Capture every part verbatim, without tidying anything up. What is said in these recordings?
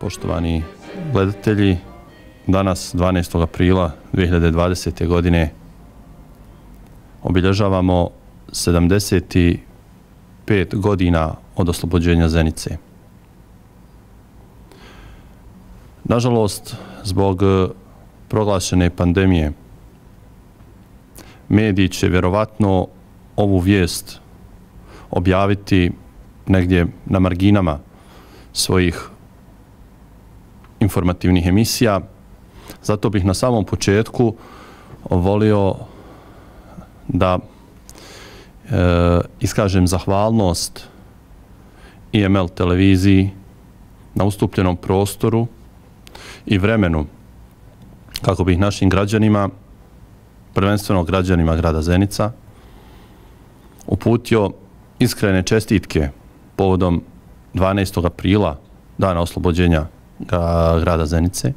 poštovani gledatelji. Danas, dvanaestog aprila dvije hiljade dvadesete. godine, obilježavamo sedamdeset pet godina od oslobođenja Zenice. Nažalost, zbog proglašene pandemije, mediji će vjerovatno ovu vijest objaviti negdje na marginama svojih informativnih emisija. Zato bih na samom početku volio da e, iskažem zahvalnost I M L televiziji na ustupljenom prostoru i vremenu kako bih našim građanima, prvenstveno građanima grada Zenica, uputio iskrene čestitke povodom dvanaestog aprila, dana oslobođenja grada Zenice,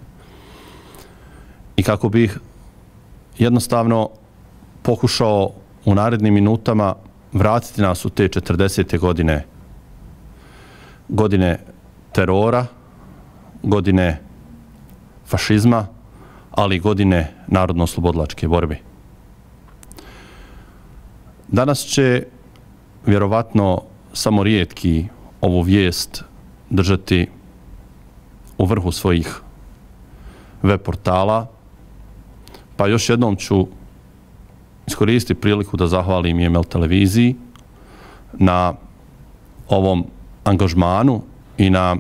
i kako bih jednostavno pokušao u narednim minutama vratiti nas u te četrdesete godine, godine terora, godine fašizma, ali i godine narodno-oslobodilačke borbe. Danas će vjerovatno samo rijetki ovu vijest držati u vrhu svojih web portala, pa još jednom ću iskoristiti priliku da zahvalim I M L televiziji na ovom angažmanu i na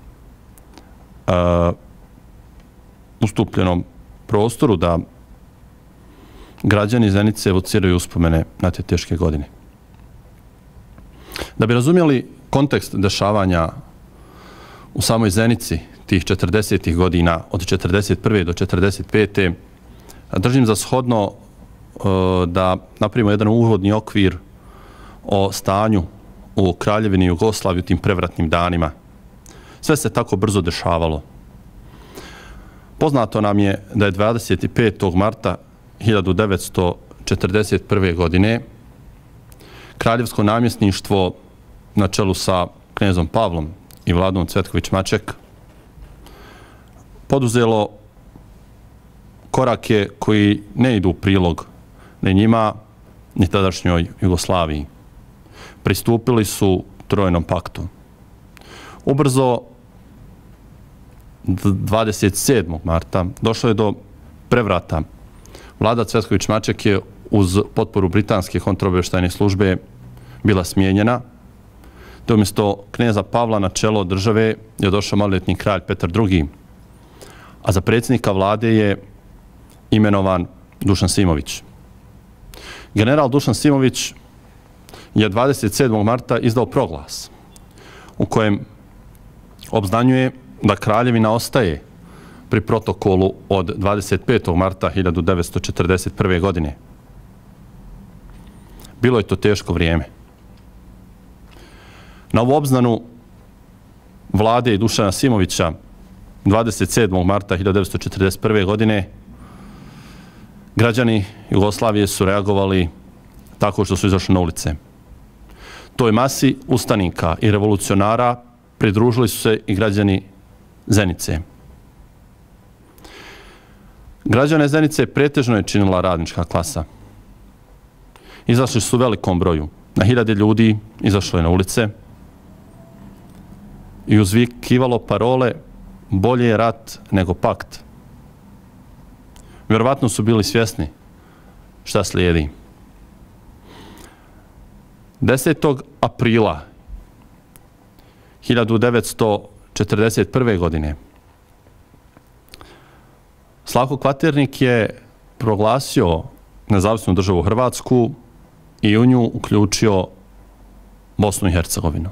uh, ustupljenom prostoru da građani Zenice evociraju uspomene na te teške godine. Da bi razumjeli kontekst dešavanja u samoj Zenici tih četrdesetih godina, od četrdeset prve do četrdeset pete držim za shodno uh, da napravimo jedan uvodni okvir o stanju u Kraljevini Jugoslaviji u tim prevratnim danima. Sve se tako brzo dešavalo. Poznato nam je da je dvadeset petog marta hiljadu devetsto četrdeset prve. godine kraljevsko namjesništvo na čelu sa knezom Pavlom i Vladom Cvetković-Maček poduzelo korake koji ne idu u prilog ni njima, ni tadašnjoj Jugoslaviji. Pristupili su Trojnom paktu. Ubrzo, dvadeset sedmog marta, došlo je do prevrata. Vlada Cvetković-Maček je uz potporu britanske kontraobavještajne službe bila smijenjena, te umjesto kneza Pavla na čelo države je došao maloljetni kralj Petar drugi. A za predsjednika vlade je imenovan Dušan Simović. General Dušan Simović je dvadeset sedmog marta izdao proglas u kojem obznanjuje da kraljevina ostaje pri protokolu od dvadeset petog marta hiljadu devetsto četrdeset prve. godine. Bilo je to teško vrijeme. Na ovu obznanu vlade i Dušana Simovića dvadeset sedmog marta hiljadu devetsto četrdeset prve. godine građani Jugoslavije su reagovali tako što su izašli na ulice. Toj masi ustanika i revolucionara pridružili su se i građani Zenice. Građane Zenice pretežno je činila radnička klasa. Izašli su u velikom broju. Na hiljade ljudi izašlo je na ulice i uzvikivalo parole bolje je rat nego pakt. Vjerovatno su bili svjesni šta slijedi. desetog aprila hiljadu devetsto četrdeset prve. godine Slavko Kvaternik je proglasio nezavisnu državu Hrvatsku i u nju uključio Bosnu i Hercegovinu.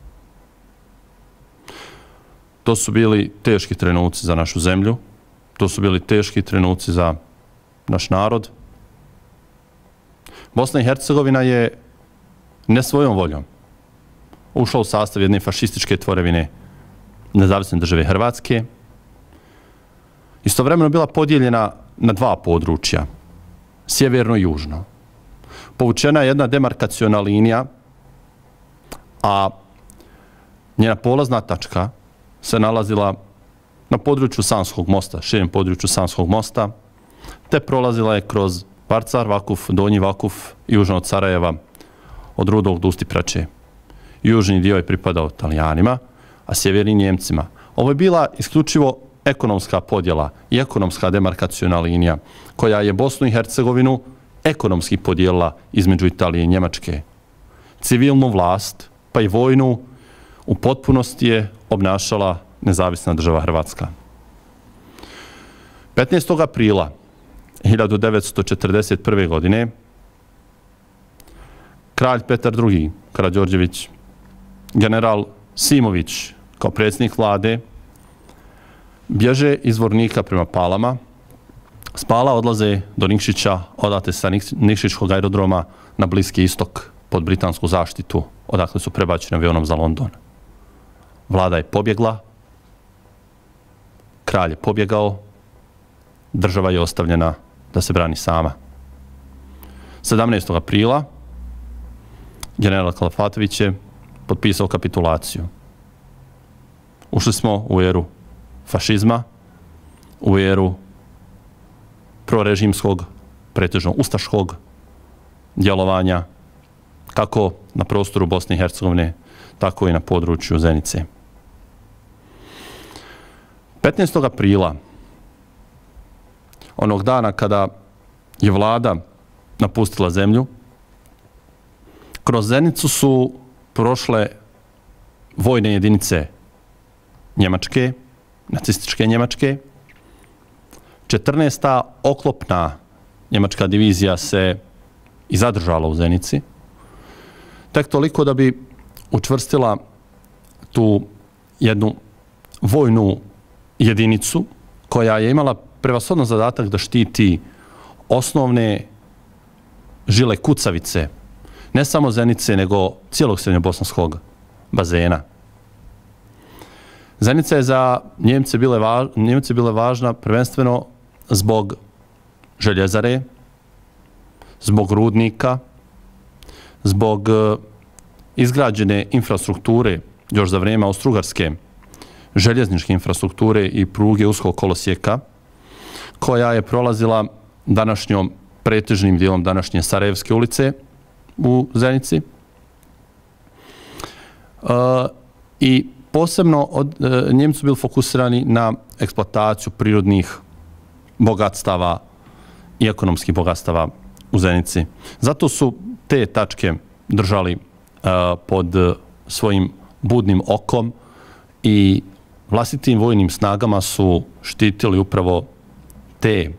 To su bili teški trenuci za našu zemlju, to su bili teški trenuci za naš narod. Bosna i Hercegovina je ne svojom voljom ušla u sastav jedne fašističke tvorevine nezavisne države Hrvatske. Istovremeno bila podijeljena na dva područja, sjeverno i južno. Povučena je jedna demarkaciona linija, a njena polazna tačka se nalazila na području Sanskog mosta, širem području Sanskog mosta, te prolazila je kroz Parcar Vakuf, Donji Vakuf, južno od Sarajeva, od Rudog do Ustiprače. Južni dio je pripadao Talijanima, a sjeverni Njemcima. Ovo je bila isključivo ekonomska podjela i ekonomska demarkaciona linija, koja je Bosnu i Hercegovinu ekonomski podijelila između Italije i Njemačke. Civilnu vlast, pa i vojnu, u potpunosti je obnašala nezavisna država Hrvatska. petnaestog aprila hiljadu devetsto četrdeset prve. godine kralj Petar drugi. Karađorđević, general Simović kao predsjednik vlade bježe iz Vornika prema Palama. S Pala odlaze do Nikšića, odatle sa Nikšićkog aerodroma na Bliski istok pod britansku zaštitu, odakle su prebačeni avionom za London. Vlada je pobjegla, kralj je pobjegao, država je ostavljena da se brani sama. sedamnaestog aprila general Kalafatović je potpisao kapitulaciju. Ušli smo u eru fašizma, u eru prorežimskog, pretežno ustaškog djelovanja, kako na prostoru Bosne i Hercegovine, tako i na području Zenice. petnaestog aprila, onog dana kada je vlada napustila zemlju, kroz Zenicu su prošle vojne jedinice Njemačke, nacističke Njemačke. četrnaesta oklopna njemačka divizija se i zadržala u Zenici. Tek toliko da bi učvrstila tu jednu vojnu jedinicu koja je imala prevashodno zadatak da štiti osnovne žile kucavice, ne samo Zenice, nego cijelog srednjobosanskog bazena. Zenica je za Njemce bile, važ, Njemce bile važna prvenstveno zbog željezare, zbog rudnika, zbog izgrađene infrastrukture još za vrijeme Austro-Ugarske, željezničke infrastrukture i pruge uskog kolosijeka, koja je prolazila današnjom pretežnim dijelom današnje Sarajevske ulice u Zenici. E, I posebno od, e, Njemci su bili fokusirani na eksploataciju prirodnih bogatstava i ekonomskih bogatstava u Zenici. Zato su te tačke držali e, pod svojim budnim okom i vlastitim vojnim snagama su štitili upravo te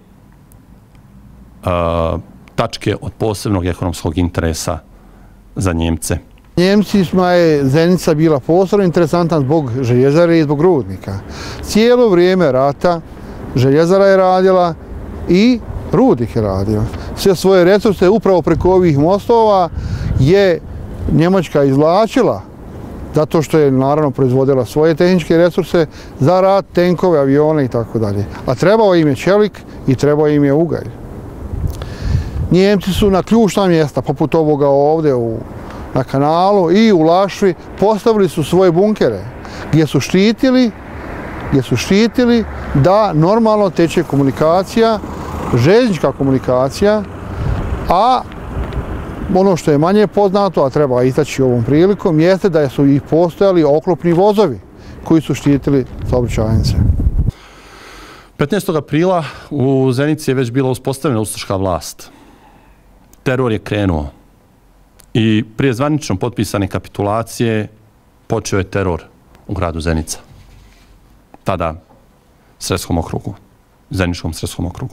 uh, tačke od posebnog ekonomskog interesa za Njemce. Njemcima je Zenica bila posebno interesantna zbog željezare i zbog rudnika. Cijelo vrijeme rata željezara je radila i rudnik je radio. Sve svoje resurse upravo preko ovih mostova je Njemačka izvlačila, zato što je naravno proizvodila svoje tehničke resurse za rat, tenkove, avione i tako dalje. A trebao im je čelik i trebao im je ugalj. Njemci su na ključna mjesta, poput ovoga ovdje u, na kanalu i u Lašvi, postavili su svoje bunkere gdje su štitili, gdje su štitili da normalno teče komunikacija, željeznička komunikacija, a ono što je manje poznato, a treba istaći ovom prilikom, jeste da su i postojali oklopni vozovi koji su štitili saobraćajnice. petnaestog aprila u Zenici je već bila uspostavljena ustaška vlast. Teror je krenuo i prije zvanično potpisane kapitulacije počeo je teror u gradu Zenica. Tada Sremskom okrugu, Zeničkom Sremskom okrugu.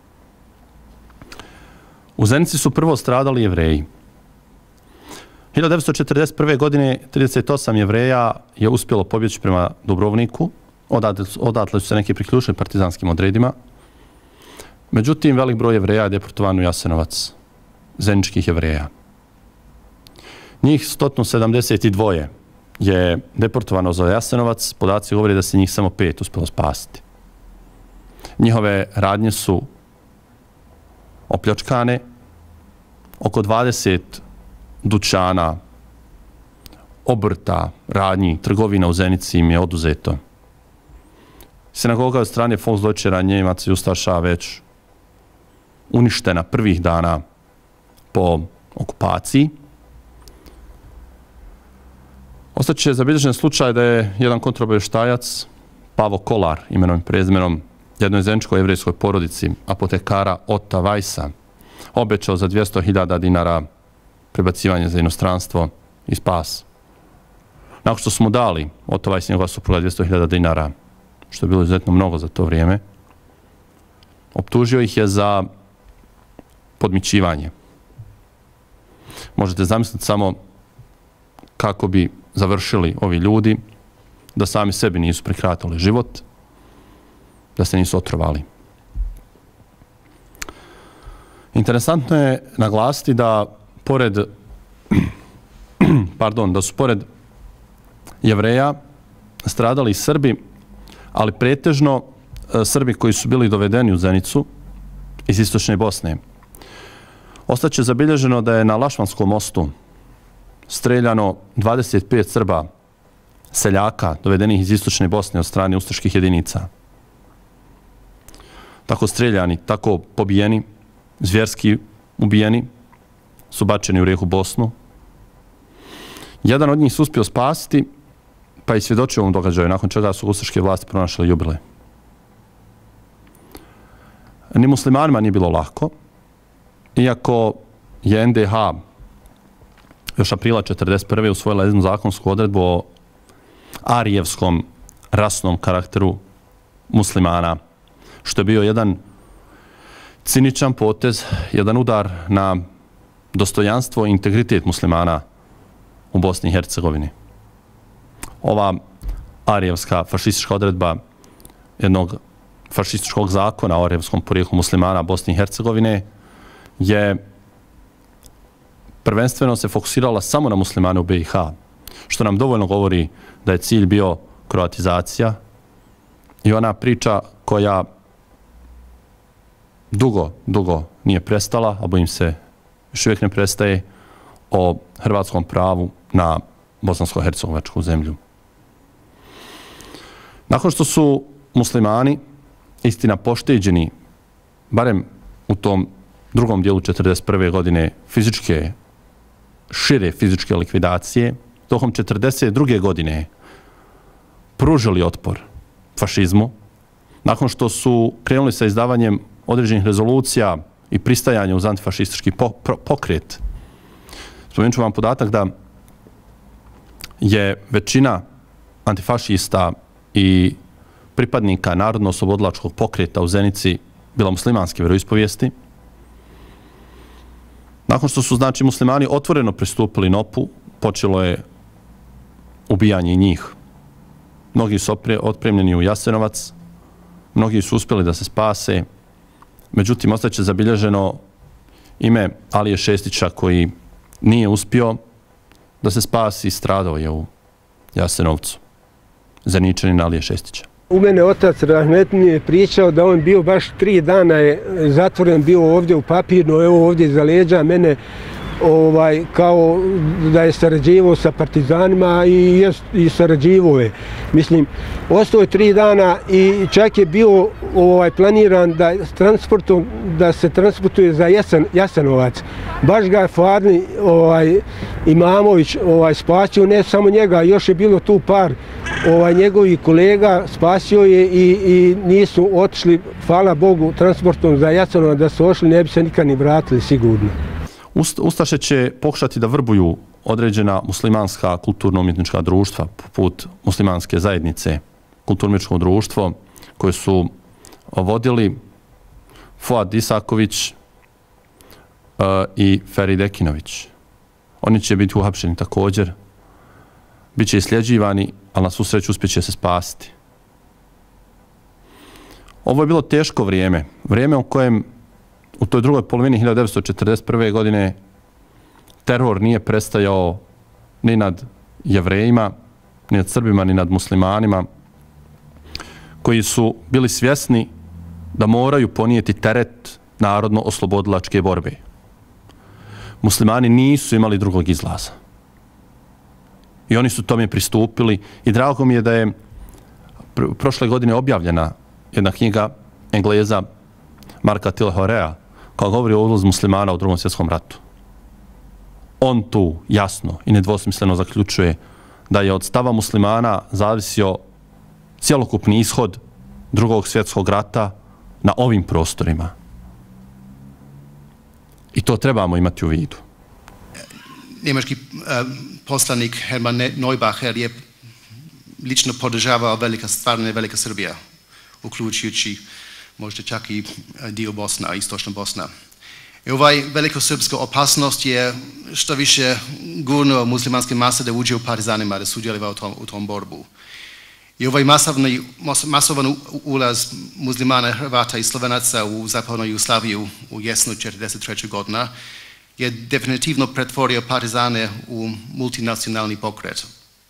U Zenici su prvo stradali Jevreji. hiljadu devetsto četrdeset prve. godine trideset osam Jevreja je uspjelo pobjeći prema Dubrovniku. Odatle, odatle su se neki priključili partizanskim odredima. Međutim, velik broj Jevreja je deportovan u Jasenovac, zeničkih Jevreja. Njih sto sedamdeset dva je deportovano za Jasenovac. Podaci govore da se njih samo pet uspjelo spasiti. Njihove radnje su opljačkane, oko dvadeset dućana, obrta, radnji, trgovina u Zenici im je oduzeto. Sinagoga od strane Volksdeutschera, Njemaca i Ustaša već uništena prvih dana po okupaciji. Ostaće zabilježen slučaj da je jedan kontraobavještajac, Pavo Kolar, imenom i prezimenom, jednoj zeničkoj jevrejskoj porodici apotekara Ota Weissa, obećao za dvjesto hiljada dinara prebacivanje za inostranstvo i spas. Nakon što su mu dali Ota Weiss i njegova supruga dvjesto hiljada dinara, što je bilo izuzetno mnogo za to vrijeme, optužio ih je za podmićivanje. Možete zamisliti samo kako bi završili ovi ljudi, da sami sebi nisu prekratili život, da se nisu otrovali. Interesantno je naglasiti da pored pardon, da su pored Jevreja stradali i Srbi, ali pretežno Srbi koji su bili dovedeni u Zenicu iz istočne Bosne. Ostaće zabilježeno da je na Lašvanskom mostu streljano dvadeset pet Srba, seljaka, dovedenih iz istočne Bosne od strane ustaških jedinica. Tako streljani, tako pobijeni, zvjerski ubijeni, su bačeni u rijeku Bosnu. Jedan od njih se uspio spasiti, pa i svjedočio ovom događaju, nakon čega su ustaške vlasti pronašle jubile. Ni muslimanima nije bilo lako, iako je N D H još aprila četrdeset prve usvojila jednu zakonsku odredbu o arijevskom rasnom karakteru muslimana, što je bio jedan ciničan potez, jedan udar na dostojanstvo i integritet muslimana u Bosni i Hercegovini. Ova arijevska fašistička odredba jednog fašističkog zakona o arijevskom porijeklu muslimana Bosne i Hercegovine je prvenstveno se fokusirala samo na muslimane u B i H, što nam dovoljno govori da je cilj bio kroatizacija i ona priča koja dugo, dugo nije prestala, a bojim se još uvijek ne prestaje, o hrvatskom pravu na bosansko-hercegovačku zemlju. Nakon što su muslimani, istina, pošteđeni, barem u tom drugom dijelu četrdeset prve godine fizičke, šire fizičke likvidacije, tokom četrdeset druge godine pružili otpor fašizmu, nakon što su krenuli sa izdavanjem određenih rezolucija i pristajanja uz antifašistički pokret. Spomenut ću vam podatak da je većina antifašista i pripadnika Narodno-oslobodilačkog pokreta u Zenici bila muslimanske vjeroispovijesti. Nakon što su, znači, muslimani otvoreno pristupili N O P-u, počelo je ubijanje njih. Mnogi su otpremljeni u Jasenovac, mnogi su uspjeli da se spase, međutim, ostaće zabilježeno ime Alije Šestića koji nije uspio da se spasi i stradao je u Jasenovcu. Zeničanin Alije Šestića. U mene otac Rahmet mi je pričao da on bio baš tri dana je zatvoren bio ovdje u Papirno, evo ovdje iza leđa mene, ovaj, kao da je sarađivao sa partizanima i, i sarađivao je. Mislim, ostao je tri dana i čak je bio ovaj, planiran da, transportom, da se transportuje za Jasen, Jasenovac. Baš ga je Fadli ovaj, Imamović ovaj, spasio, ne samo njega, još je bilo tu par ovaj, njegovih kolega, spasio je i, i nisu otišli, hvala Bogu, transportom za Jasenovac, da su ošli, ne bi se nikad ni vratili sigurno. Ustaše će pokušati da vrbuju određena muslimanska kulturno-umjetnička društva, poput muslimanske zajednice, kulturno-umjetničko društvo, koje su vodili Fuad Isaković uh, i Ferid Ekinović. Oni će biti uhapšeni također, bit će isljeđivani, ali na svu sreću uspjeće se spasiti. Ovo je bilo teško vrijeme, vrijeme u kojem u toj drugoj polovini hiljadu devetsto četrdeset prve godine teror nije prestajao ni nad Jevrejima, ni nad Srbima, ni nad muslimanima, koji su bili svjesni da moraju ponijeti teret narodno-oslobodilačke borbe. Muslimani nisu imali drugog izlaza. I oni su tome pristupili i drago mi je da je prošle godine objavljena jedna knjiga Engleza Marka Tilhorea koja govori o ulozi muslimana u Drugom svjetskom ratu. On tu jasno i nedvosmisleno zaključuje da je od stava muslimana zavisio cjelokupni ishod Drugog svjetskog rata na ovim prostorima. I to trebamo imati u vidu. Njemački uh, poslanik Hermann Neubacher je lično podržavao velika, stvarno velika Srbija, uključujući možda čak i dio Bosna, istočna Bosna. I ovaj velikosrpska opasnost je što više gurnuo muslimanske mase da uđe u partizanima, da sudjeluju u tom, u tom borbu. I ovaj masovni, masovan ulaz muslimana, Hrvata i Slovenaca u zapadnu Jugoslaviju u jesnu četrdeset treće godina je definitivno pretvorio partizane u multinacionalni pokret.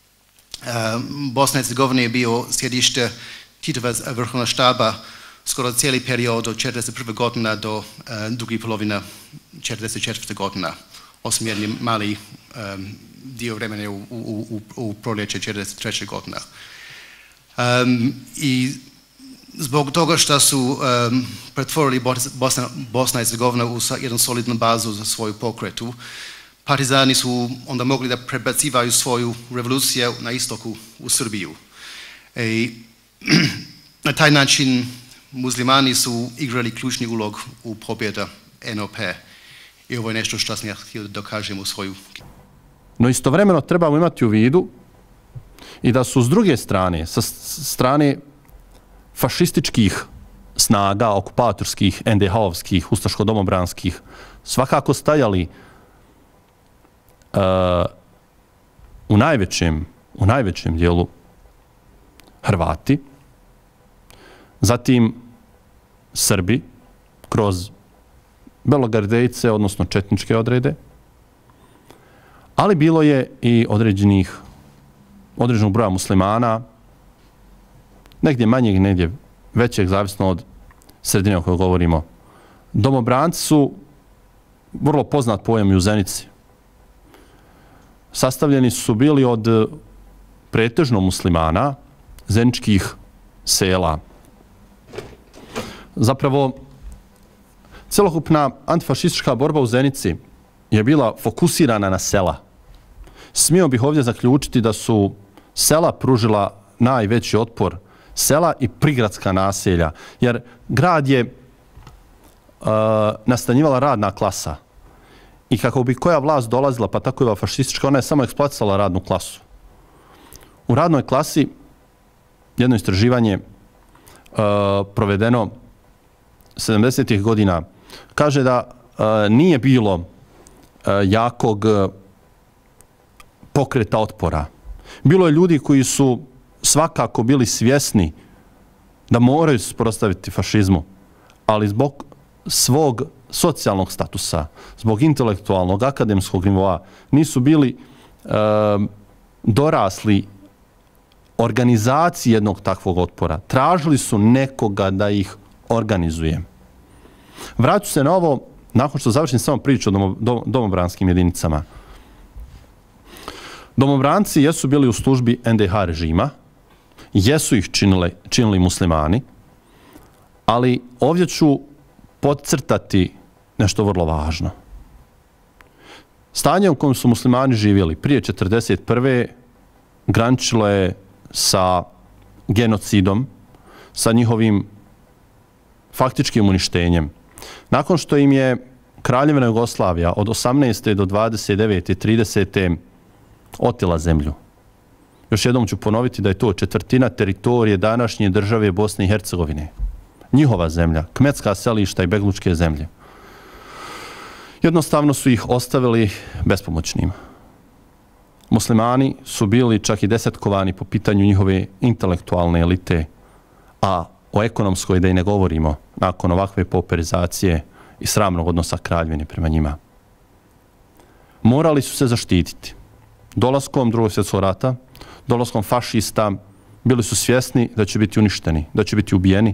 Bosna i Hercegovina je bio sjedište Titova vrhovnog štaba skoro cijeli period od četrdeset prve godina do uh, drugi polovina četrdeset četvrte godina, osim jedni mali um, dio vremena u, u, u, u proljeće četrdeset treće godina. Um, I zbog toga što su um, pretvorili Bosna, Bosna i Hercegovina u jednu solidnu bazu za svoju pokretu, partizani su onda mogli da prebacivaju svoju revoluciju na istoku u Srbiju. I na taj način muslimani su igrali ključni ulog u pobjeda N O P. I ovo je nešto što sam ja htio da dokažem u svoju... No istovremeno trebamo imati u vidu i da su s druge strane, sa strane fašističkih snaga, okupatorskih, en de ha-ovskih, ustaško-domobranskih, svakako stajali uh, u najvećem, u najvećem dijelu Hrvati, zatim Srbi kroz belogardejce, odnosno četničke odrede, ali bilo je i određenih, određenog broja muslimana, negdje manjeg, negdje većeg, zavisno od sredine o kojoj govorimo. Domobranci su vrlo poznat pojam i u Zenici. Sastavljeni su bili od pretežno muslimana, zeničkih sela. Zapravo, celokupna antifašistička borba u Zenici je bila fokusirana na sela. Smio bih ovdje zaključiti da su sela pružila najveći otpor, sela i prigradska naselja, jer grad je uh, nastanjivala radna klasa. I kako bi koja vlast dolazila, pa tako i ova fašistička, ona je samo eksploatisala radnu klasu. U radnoj klasi jedno istraživanje uh, provedeno sedamdesetih godina kaže da uh, nije bilo uh, jakog uh, pokreta otpora. Bilo je ljudi koji su svakako bili svjesni da moraju se suprotstaviti fašizmu, ali zbog svog socijalnog statusa, zbog intelektualnog, akademskog nivoa, nisu bili uh, dorasli organizaciji jednog takvog otpora. Tražili su nekoga da ih organizuje. Vraću se na ovo, nakon što završim samo priču o domo, dom, domobranskim jedinicama. Domobranci jesu bili u službi en de ha režima, jesu ih činili, činili muslimani, ali ovdje ću podcrtati nešto vrlo važno. Stanje u kojem su muslimani živjeli prije četrdeset prve graničilo je sa genocidom, sa njihovim faktičkim uništenjem. Nakon što im je Kraljevina Jugoslavija od osamnaeste do dvadeset devete i tridesete otela zemlju. Još jednom ću ponoviti da je to četvrtina teritorije današnje države Bosne i Hercegovine. Njihova zemlja, kmetska selišta i beglučke zemlje. Jednostavno su ih ostavili bespomoćnim. Muslimani su bili čak i desetkovani po pitanju njihove intelektualne elite, a o ekonomskoj da i ne govorimo nakon ovakve pauperizacije i sramnog odnosa kraljevine prema njima. Morali su se zaštititi. Dolaskom Drugog svjetskog rata, dolaskom fašista, bili su svjesni da će biti uništeni, da će biti ubijeni.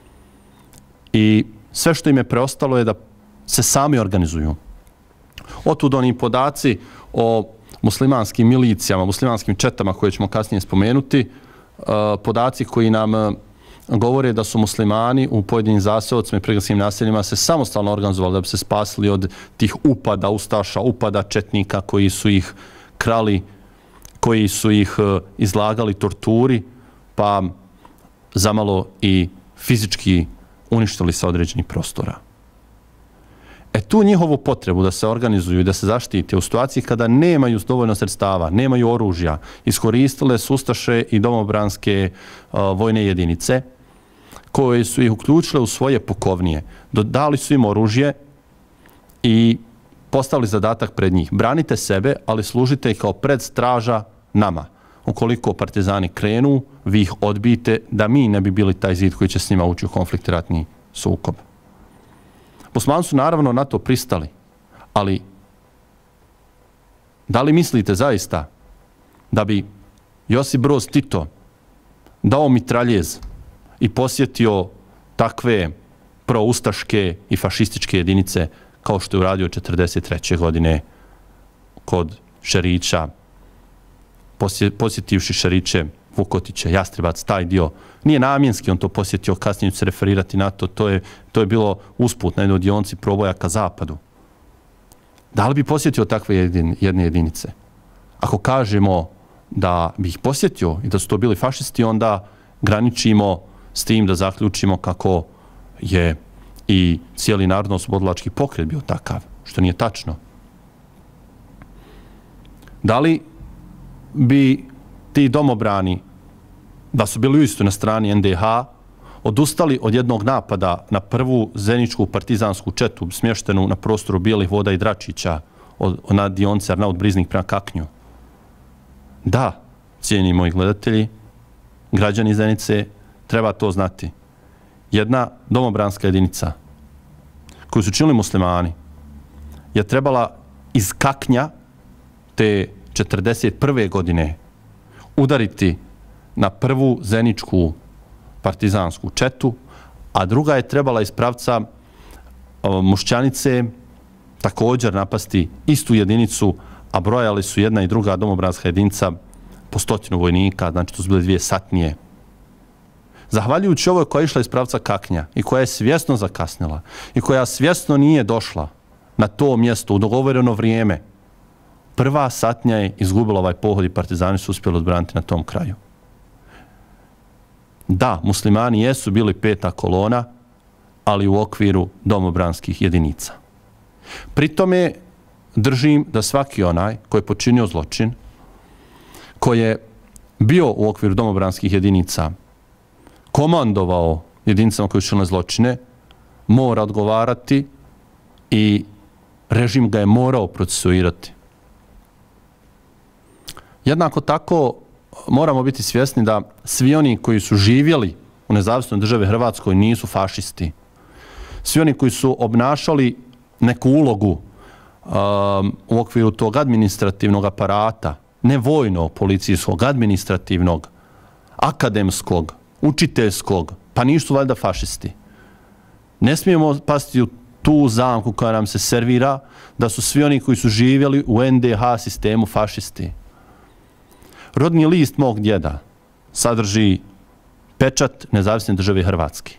I sve što im je preostalo je da se sami organizuju. Otud oni podaci o muslimanskim milicijama, muslimanskim četama koje ćemo kasnije spomenuti, podaci koji nam govore da su muslimani u pojedinim zaseocima i prigradskim naseljima se samostalno organizovali da bi se spasili od tih upada ustaša, upada četnika koji su ih krali, koji su ih izlagali torturi, pa zamalo i fizički uništili sa određenih prostora. E tu njihovu potrebu da se organizuju i da se zaštite u situaciji kada nemaju dovoljno sredstava, nemaju oružja, iskoristile su ustaše i domobranske uh, vojne jedinice koje su ih uključile u svoje pukovnije. Dali su im oružje i postavili zadatak pred njih. Branite sebe, ali služite ih kao predstraža nama. Ukoliko partizani krenu, vi ih odbijte da mi ne bi bili taj zid koji će s njima ući u konflikt i ratni sukob. Muslimani su naravno na to pristali, ali da li mislite zaista da bi Josip Broz Tito dao mitraljez i posjetio takve proustaške i fašističke jedinice kao što je uradio četrdeset treće godine kod Šerića, posjetivši Šeriće, Vukotiće, Jastrebac, taj dio. Nije namjenski on to posjetio, kasnije ću se referirati na to, to je, to je bilo usput na jednoj dionci proboja ka zapadu. Da li bi posjetio takve jedin, jedne jedinice? Ako kažemo da bi ih posjetio i da su to bili fašisti, onda graničimo s tim da zaključimo kako je i cijeli narodno-oslobodilački pokret bio takav, što nije tačno. Da li bi ti domobrani, da su bili uistinu na strani en de ha, odustali od jednog napada na prvu zeničku partizansku četu smještenu na prostoru Bijelih voda i Dračića od, od na dionci Arnaut Briznik prema Kaknju? Da, cijeni moji gledatelji, građani Zenice, treba to znati. Jedna domobranska jedinica koju su činili muslimani je trebala iz Kaknja te četrdeset prve godine udariti na prvu zeničku partizansku četu, a druga je trebala iz pravca Mušćanice također napasti istu jedinicu, a brojali su jedna i druga domobranska jedinica po stotinu vojnika, znači to su bile dvije satnije. Zahvaljujući ovoj koja je išla iz pravca Kaknja i koja je svjesno zakasnila i koja svjesno nije došla na to mjesto u dogovoreno vrijeme, prva satnja je izgubila ovaj pohod i partizani su uspjeli odbraniti na tom kraju. Da, muslimani jesu bili peta kolona, ali u okviru domobranskih jedinica. Pritome držim da svaki onaj koji je počinio zločin, koji je bio u okviru domobranskih jedinica, komandovao jedinicama koji su činile zločine, mora odgovarati i režim ga je morao procesuirati. Jednako tako moramo biti svjesni da svi oni koji su živjeli u nezavisnoj državi Hrvatskoj nisu fašisti. Svi oni koji su obnašali neku ulogu um, u okviru tog administrativnog aparata, ne vojnog, policijskog, administrativnog, akademskog, učiteljskog, pa nisu valjda fašisti. Ne smijemo pasti u tu zamku koja nam se servira da su svi oni koji su živjeli u en de ha sistemu fašisti. Rodni list mog djeda sadrži pečat nezavisne države Hrvatske.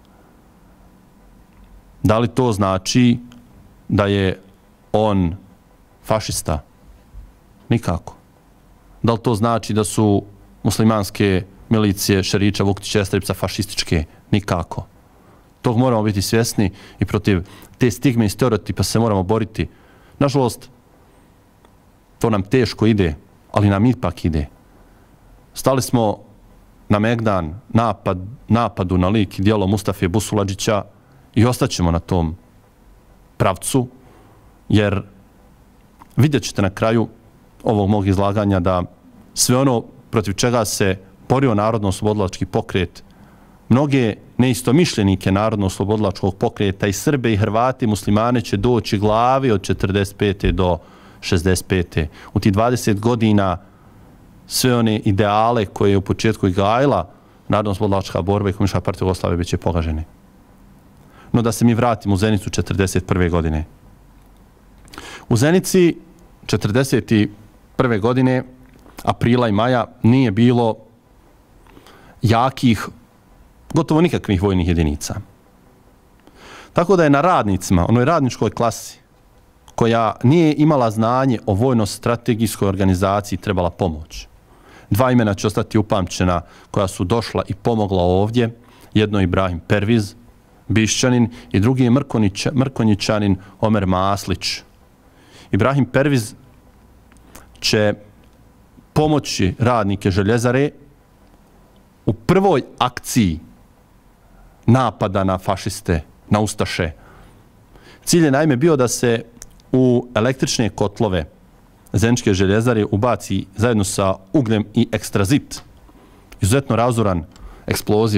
Da li to znači da je on fašista? Nikako. Da li to znači da su muslimanske milicije Šerića, Vukotića, Jastrebca fašističke? Nikako. Tog moramo biti svjesni i protiv te stigme i stereotipa se moramo boriti. Nažalost, to nam teško ide, ali nam ipak ide. Stali smo na Megdan napad, napadu na lik i dijelo Mustafe Busuladžića i ostaćemo na tom pravcu, jer vidjet ćete na kraju ovog mog izlaganja da sve ono protiv čega se borio narodno-oslobodilački pokret, mnoge neistomišljenike narodno-oslobodilačkog pokreta i Srbe i Hrvati, muslimane će doći glavi od četrdeset pete do šezdeset pete U ti dvadeset godina sve one ideale koje je u početku i gajila narodno-oslobodilačka borba i Komunistička partija Jugoslavije bit će pogažene. No da se mi vratimo u Zenicu četrdeset prve godine. U Zenici četrdeset prve godine, aprila i maja, nije bilo jakih, gotovo nikakvih vojnih jedinica. Tako da je na radnicima, onoj radničkoj klasi, koja nije imala znanje o vojno-strategijskoj organizaciji, trebala pomoć. Dva imena će ostati upamćena koja su došla i pomogla ovdje. Jedno je Ibrahim Perviz, Bišćanin, i drugi je Mrkonjić, Mrkonjićanin Omer Maslić. Ibrahim Perviz će pomoći radnike željezare u prvoj akciji napada na fašiste, na ustaše. Cilj je naime bio da se u električne kotlove Zeničke željezare ubaci zajedno sa ugljem i ekstrazit. Izuzetno razoran eksploziv.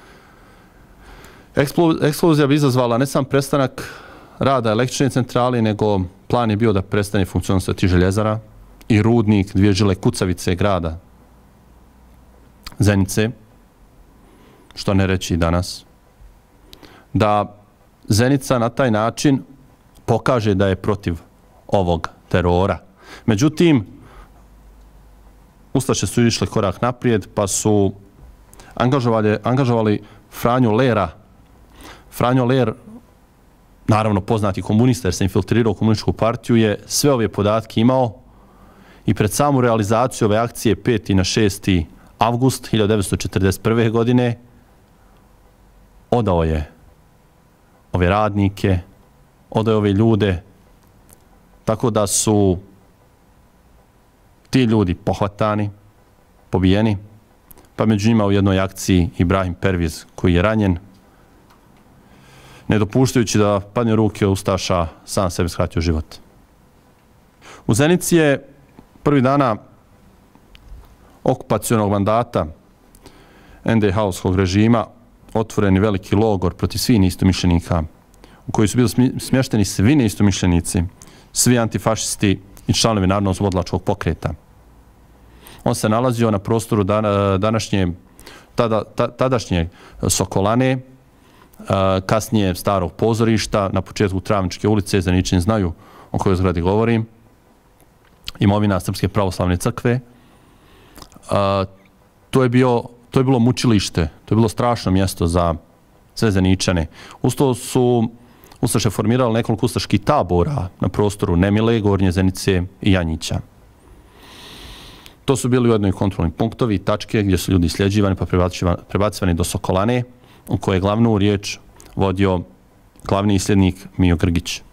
Eksplozija bi izazvala ne sam prestanak rada električne centrale, nego plan je bio da prestane funkcionisati željezara i rudnik, dvije žile kucavice grada Zenice, što ne reći danas, da Zenica na taj način pokaže da je protiv ovog terora. Međutim, ustaše su išli korak naprijed, pa su angažovali, angažovali Franju Lera. Franjo Ler, naravno poznati komunista jer se infiltrirao u komunističku partiju, je sve ove podatke imao i pred samu realizaciju ove akcije peti na šesti avgust hiljadu devetsto četrdeset prve. godine odao je ove radnike, odao je ove ljude, tako da su ti ljudi pohvatani, pobijeni, pa među njima u jednoj akciji Ibrahim Perviz koji je ranjen, ne dopuštajući da padne u ruke ustaša, sam sebi skratio život. U Zenici je prvi dana okupacionog mandata en de ha-ovskog režima otvoreni veliki logor protiv svih neistomišljenika, u koji su bili smješteni svi neistomišljenici, svi antifašisti i članovi Narodno-oslobodilačkog pokreta. On se nalazio na prostoru današnje, tada, tadašnje Sokolane, kasnije starog pozorišta, na početku Travničke ulice, Zeničani znaju o kojoj zgradi govorim, imovina Srpske pravoslavne crkve. To je bio, to je bilo mučilište, to je bilo strašno mjesto za sve Zeničane. Usto su ustaše formirali nekoliko ustaških tabora na prostoru Nemile, Gornje Zenice i Janjića. To su bili ujedno i kontrolni punktovi i tačke gdje su ljudi sljeđivani pa prebacivani do Sokolane, u kojoj je glavnu riječ vodio glavni isljednik Mijo Grgić,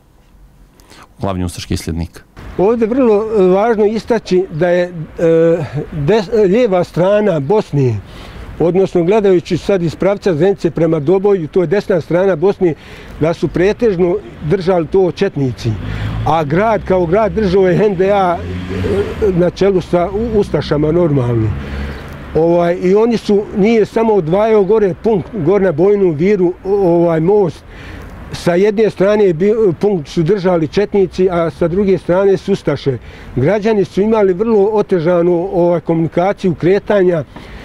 glavni ustaški isljednik. Ovdje je vrlo važno istaći da je e, des, lijeva strana Bosne, odnosno gledajući sad iz pravca Zenice prema Doboju, to je desna strana Bosne, da su pretežno držali to četnici. A grad kao grad držao je en de a na čelu sa ustašama normalno. Ovaj, I oni su, nije samo odvajao gore punkt, gore na Bojnu viru, ovaj most. Sa jedne strane punkt su držali četnici, a sa druge strane su ustaše. Građani su imali vrlo otežanu ovaj, komunikaciju kretanja.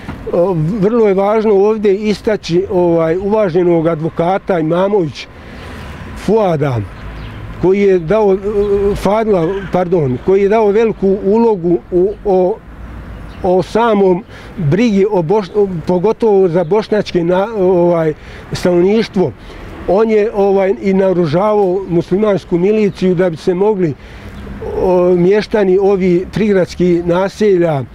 Vrlo je važno ovdje istaći ovaj, uvaženog advokata Imamović Fuada, koji je dao, Fadla, pardon, koji je dao veliku ulogu u, o, o samom brigi, o boš, pogotovo za bošnjačke na, ovaj, stanovništvo. On je ovaj, i naoružavao muslimansku miliciju da bi se mogli o, mještani ovi prigradski naselja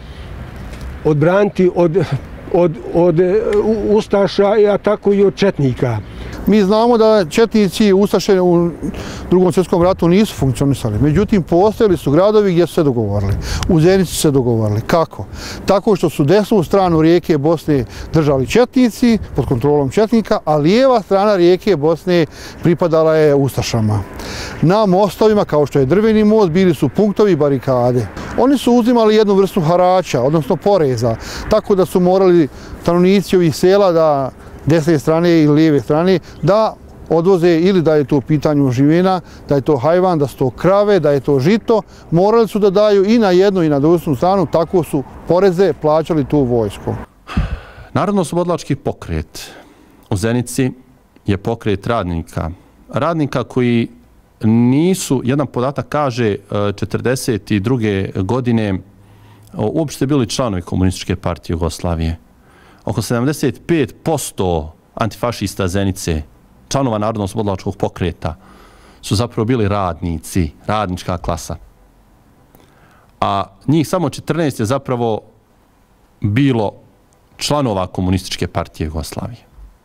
odbraniti od, od, od ustaša, a tako i od četnika. Mi znamo da četnici ustaše u Drugom svjetskom ratu nisu funkcionisali. Međutim, postojali su gradovi gdje su se dogovorili. U Zenici su se dogovorili. Kako? Tako što su desnu stranu rijeke Bosne držali četnici pod kontrolom četnika, a lijeva strana rijeke Bosne pripadala je ustašama. Na mostovima, kao što je Drveni most, bili su punktovi barikade. Oni su uzimali jednu vrstu harača, odnosno poreza, tako da su morali stanovnici ovih sela da desne strane ili lijeve strane, da odvoze ili da je to u pitanju živina, da je to hajvan, da su to krave, da je to žito, morali su da daju i na jednu i na drugu stranu, tako su poreze plaćali tu vojsku. Narodno-oslobodilački pokret u Zenici je pokret radnika. Radnika koji nisu, jedan podatak kaže, četrdeset druge godine uopšte bili članovi Komunističke partije Jugoslavije. oko sedamdeset pet posto antifašista Zenice, članova Narodno-oslobodilačkog pokreta, su zapravo bili radnici, radnička klasa. A njih samo četrnaest je zapravo bilo članova Komunističke partije Jugoslavije.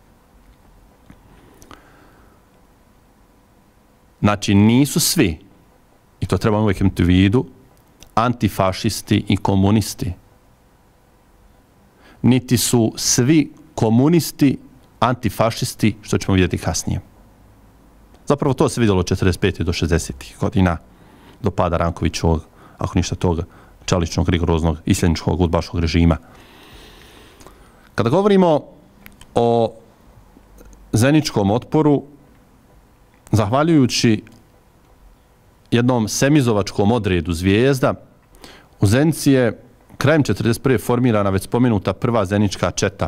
Znači, nisu svi, i to trebamo uvijek imati u vidu, antifašisti i komunisti. Niti su svi komunisti antifašisti, što ćemo vidjeti kasnije. Zapravo to se vidjelo od četrdeset pete do šezdesetih godina, do pada Rankovićevog, ako ništa toga, čeličnog, rigoroznog, isljedničkog, udbaškog režima. Kada govorimo o zeničkom otporu, zahvaljujući jednom semizovačkom odredu Zvijezda, u Zenici je krajem četrdeset prve formirana već spomenuta prva zenička četa.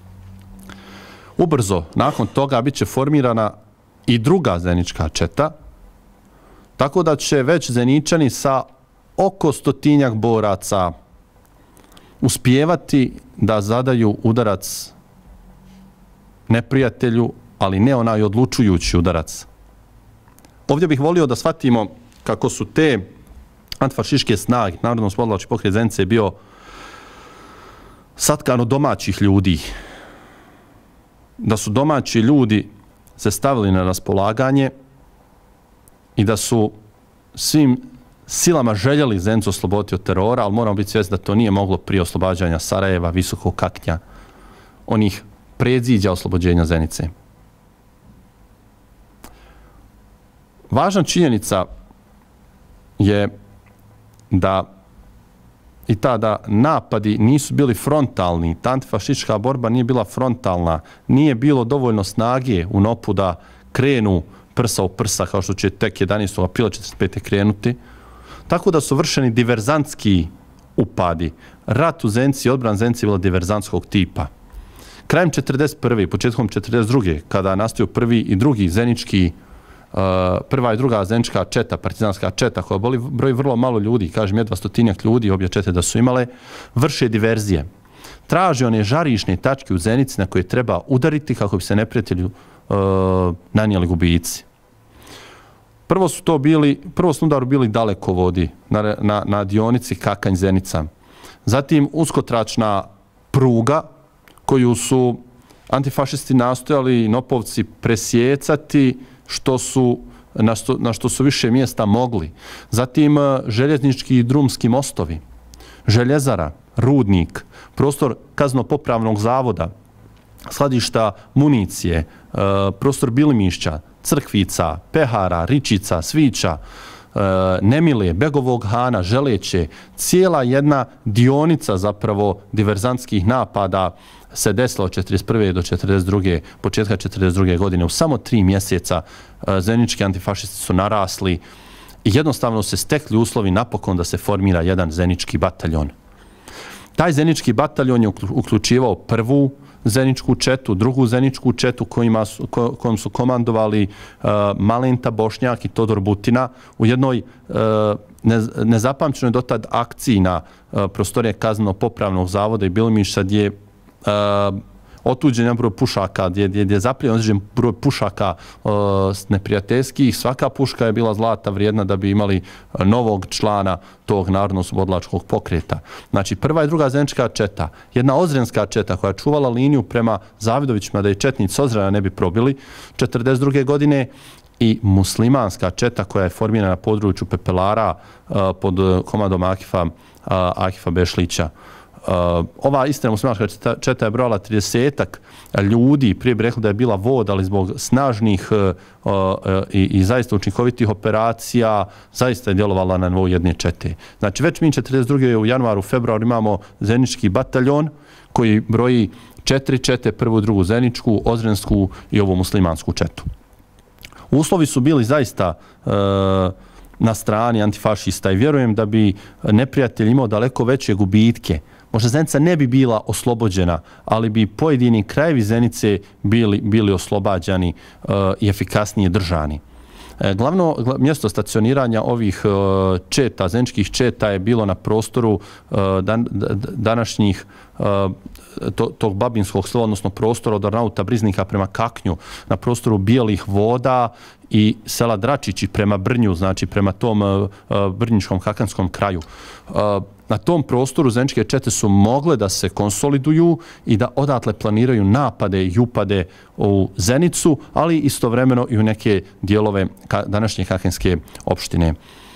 Ubrzo, nakon toga, bit će formirana i druga zenička četa, tako da će već Zeničani sa oko stotinjak boraca uspijevati da zadaju udarac neprijatelju, ali ne onaj odlučujući udarac. Ovdje bih volio da shvatimo kako su te antifašističke snage, Narodno-oslobodilački pokret Zenice je bio satkan od domaćih ljudi. Da su domaći ljudi se stavili na raspolaganje i da su svim silama željeli Zenicu osloboditi od terora, ali moramo biti svjesni da to nije moglo prije oslobađanja Sarajeva, Visokog Kaknja, onih predziđa oslobođenja Zenice. Važna činjenica je da i ta da napadi nisu bili frontalni, ta antifašistička borba nije bila frontalna, nije bilo dovoljno snage u N O P-u da krenu prsa u prsa, kao što će tek jedanaestog aprila četrdeset pete krenuti, tako da su vršeni diverzantski upadi. Rat u Zenici i odbran Zenici je bila diverzantskog tipa. Krajem četrdeset prve i početkom četrdeset druge kada nastaju prvi i drugi zenički, prva i druga zenička četa, partizanska četa, koja broji vrlo malo ljudi, kažem jedva stotinjak ljudi, obje čete da su imale, vrše diverzije. Traže one žarišne tačke u Zenici na koje treba udariti kako bi se neprijatelju uh, nanijeli gubici. Prvo su to bili, prvo su udaru bili dalekovodi na, na, na dionici Kakanj-Zenica. Zatim uskotračna pruga koju su antifašisti nastojali nopovci presjecati što su, na, što, na što su više mjesta mogli. Zatim željeznički i drumski mostovi, željezara, rudnik, prostor kazneno-popravnog zavoda, skladišta municije, prostor Bilimišća, Crkvica, Pehara, Ričica, Svića, Nemile, Begovog Hana, Želeće, cijela jedna dionica zapravo diverzantskih napada se desilo od četrdeset prve do četrdeset druge, početka četrdeset druge godine. U samo tri mjeseca zenički antifašisti su narasli i jednostavno se stekli uslovi napokon da se formira jedan zenički bataljon. Taj zenički bataljon je uključivao prvu zeničku četu, drugu zeničku četu kojima su, ko, kojom su komandovali uh, Malenta Bošnjak i Todor Butina u jednoj uh, nez, nezapamćenoj dotad akciji na uh, prostorije kazneno-popravnog zavoda i Bilimiša gdje uh, otuđen je broj pušaka, gdje, gdje, gdje je zapljen određen broj pušaka uh, neprijateljskih. Svaka puška je bila zlata vrijedna da bi imali uh, novog člana tog Narodno-oslobodilačkog pokreta. Znači, prva i druga zenička četa, jedna ozrenska četa koja je čuvala liniju prema Zavidovićima da je četnici s Ozrena ne bi probili četrdeset druge godine i muslimanska četa koja je formirana na području Pepelara uh, pod komandom Akifa, uh, Akifa Bešlića. Uh, ova istina muslimanska četa, četa je brojala tridesetak ljudi, prije bi rekli da je bila vod, ali zbog snažnih uh, uh, i, i zaista učinkovitih operacija zaista je djelovala na nivou jedne čete. Znači već mi četrdeset druge u januaru, februaru imamo zenički bataljon koji broji četiri čete, prvu, drugu zeničku, ozrensku i ovu muslimansku četu. Uslovi su bili zaista uh, na strani antifašista i vjerujem da bi neprijatelj imao daleko veće gubitke. Možda Zenica ne bi bila oslobođena, ali bi pojedini krajevi Zenice bili, bili oslobađani uh, i efikasnije držani. Glavno mjesto stacioniranja ovih četa, zeničkih četa je bilo na prostoru današnjih tog Babinskog slova, odnosno prostora od Arnauta Briznika prema Kaknju, na prostoru Bijelih voda i sela Dračići prema Brnju, znači prema tom brnjičkom kakanskom kraju. Na tom prostoru zeničke čete su mogle da se konsoliduju i da odatle planiraju napade i upade u Zenicu, ali istovremeno i u neke dijelove današnje kakenske opštine.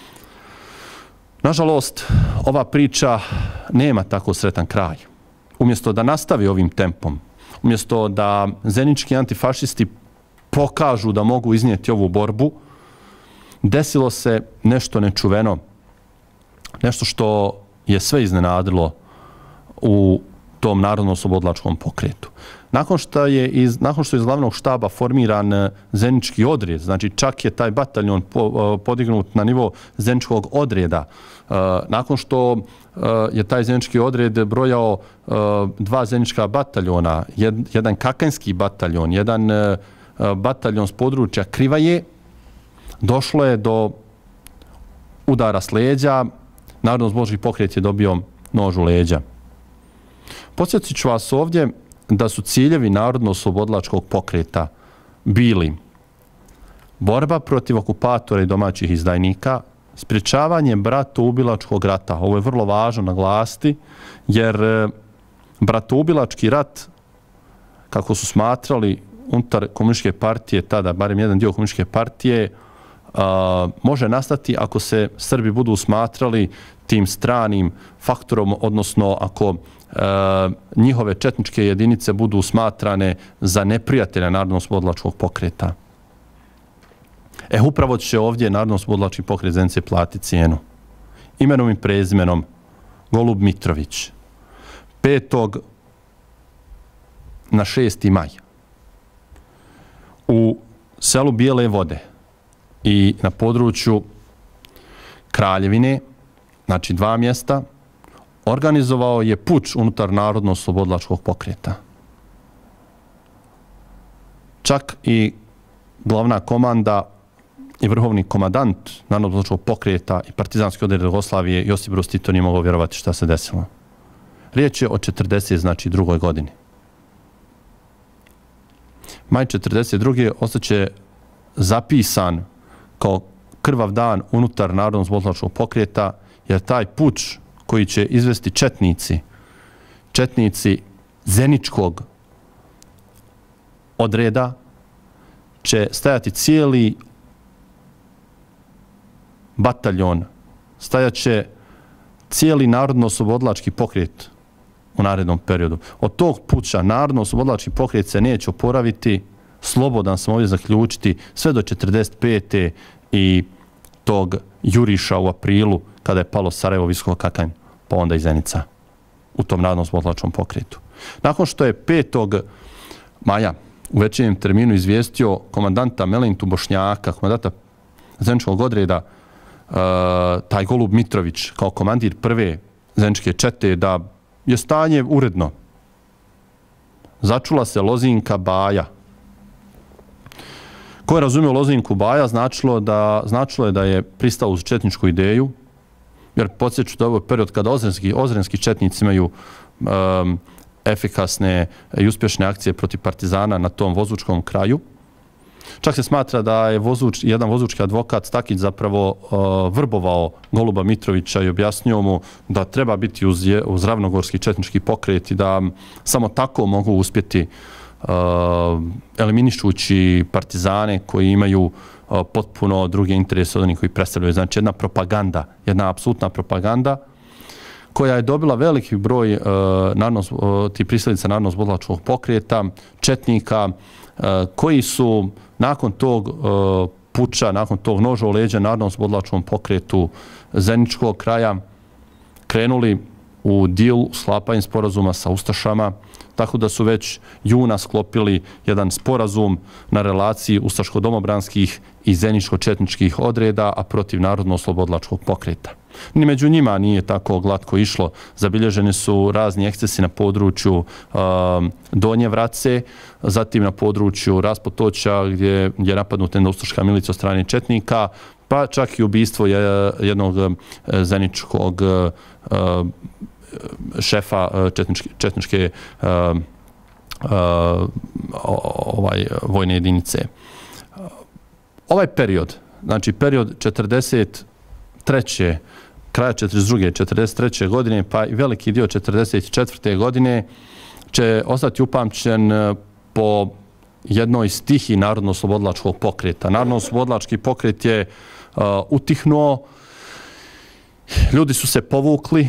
Nažalost, ova priča nema tako sretan kraj. Umjesto da nastavi ovim tempom, umjesto da zenički antifašisti pokažu da mogu iznijeti ovu borbu, desilo se nešto nečuveno, nešto što je sve iznenadilo u tom narodno-oslobodilačkom pokretu. Nakon što je iz, nakon što je iz glavnog štaba formiran zenički odred, znači čak je taj bataljon podignut na nivo zeničkog odreda, nakon što je taj zenički odred brojao dva zenička bataljona, jedan kakanski bataljon, jedan bataljon s područja Krivaje, došlo je do udara s leđa, narodno-oslobodilački pokret je dobio nož u leđa. Podsjetit ću vas ovdje da su ciljevi narodno-oslobodilačkog pokreta bili borba protiv okupatora i domaćih izdajnika, sprječavanje bratoubilačkog rata. Ovo je vrlo važno naglasiti, jer bratoubilački rat, kako su smatrali unutar komunističke partije, tada barem jedan dio komunističke partije, a, može nastati ako se Srbi budu smatrali tim stranim faktorom, odnosno ako a, njihove četničke jedinice budu smatrane za neprijatelja narodno-oslobodilačkog pokreta. E, upravo će ovdje narodno-oslobodilački pokret Zenice platiti cijenu. Imenom i prezimenom Golub Mitrović. petog na šesti maj u selu Bijele vode i na području Kraljevine, znači dva mjesta, organizovao je puč unutar narodno-oslobodilačkog pokreta. Čak i glavna komanda i vrhovni komandant narodno-oslobodilačkog pokreta i partizanski odred Jugoslavije Josip Broz Tito nije mogao vjerovati šta se desilo. Riječ je o četrdeset, znači drugoj godini. Maj četrdeset druge ostaće zapisan kao krvav dan unutar narodno-oslobodilačkog pokreta, jer taj puč koji će izvesti četnici, četnici zeničkog odreda, će stajati cijeli bataljon, stajaće cijeli narodno-oslobodilački pokret u narednom periodu. Od tog puća narodno-oslobodilački pokret se neće oporaviti, slobodan sam ovdje zaključiti, sve do četrdeset pete i tog juriša u aprilu, kada je palo Sarajevo, Visoko Kakanj, pa onda i Zenica u tom narodno-oslobodilačkom pokretu. Nakon što je petog maja u večernjem terminu izvijestio komandanta Melentu Bošnjaka, komandanta zeničkog odreda, uh, taj Golub Mitrović, kao komandir prve zeničke čete, da je stanje uredno. Začula se lozinka Baja. Ko je razumio lozinku Baja, značilo, da, značilo je da je pristao uz četničku ideju, jer podsjeću da ovo je period kada ozrenski, ozrenski četnici imaju um, efikasne i uspješne akcije protiv partizana na tom vozučkom kraju. Čak se smatra da je vozuč, jedan vozučki advokat Stakić zapravo uh, vrbovao Goluba Mitrovića i objasnio mu da treba biti uz, uz ravnogorski četnički pokret i da samo tako mogu uspjeti uh, eliminišući partizane koji imaju uh, potpuno druge interese od onih koji predstavljaju. Znači jedna propaganda, jedna apsolutna propaganda koja je dobila veliki broj uh, narodno, uh, ti prisljednica narodno-oslobodilačkog pokreta, četnika, uh, koji su nakon tog uh, puča, nakon tog noža u leđa narodno-oslobodilačkom pokretu zeničkog kraja krenuli u dil sklapanja sporazuma sa ustašama. tako da su već juna sklopili jedan sporazum na relaciji ustaško-domobranskih i zeničko-četničkih odreda, a protiv narodno-oslobodlačkog pokreta. Ni među njima nije tako glatko išlo. Zabilježeni su razni ekscesi na području um, Donje Vrace, zatim na području Raspotoća gdje je napadnuta jedna ustaška milicija od strane četnika, pa čak i ubistvo jednog zeničkog uh, šefa četničke, četničke uh, uh, ovaj, vojne jedinice. Ovaj period, znači period četrdeset treće kraja četrdeset druge četrdeset treće godine, pa i veliki dio četrdeset četvrte godine će ostati upamćen po jednoj stihi narodno-oslobodlačkog pokreta. Narodno-oslobodlački pokret je uh, utihnuo, ljudi su se povukli,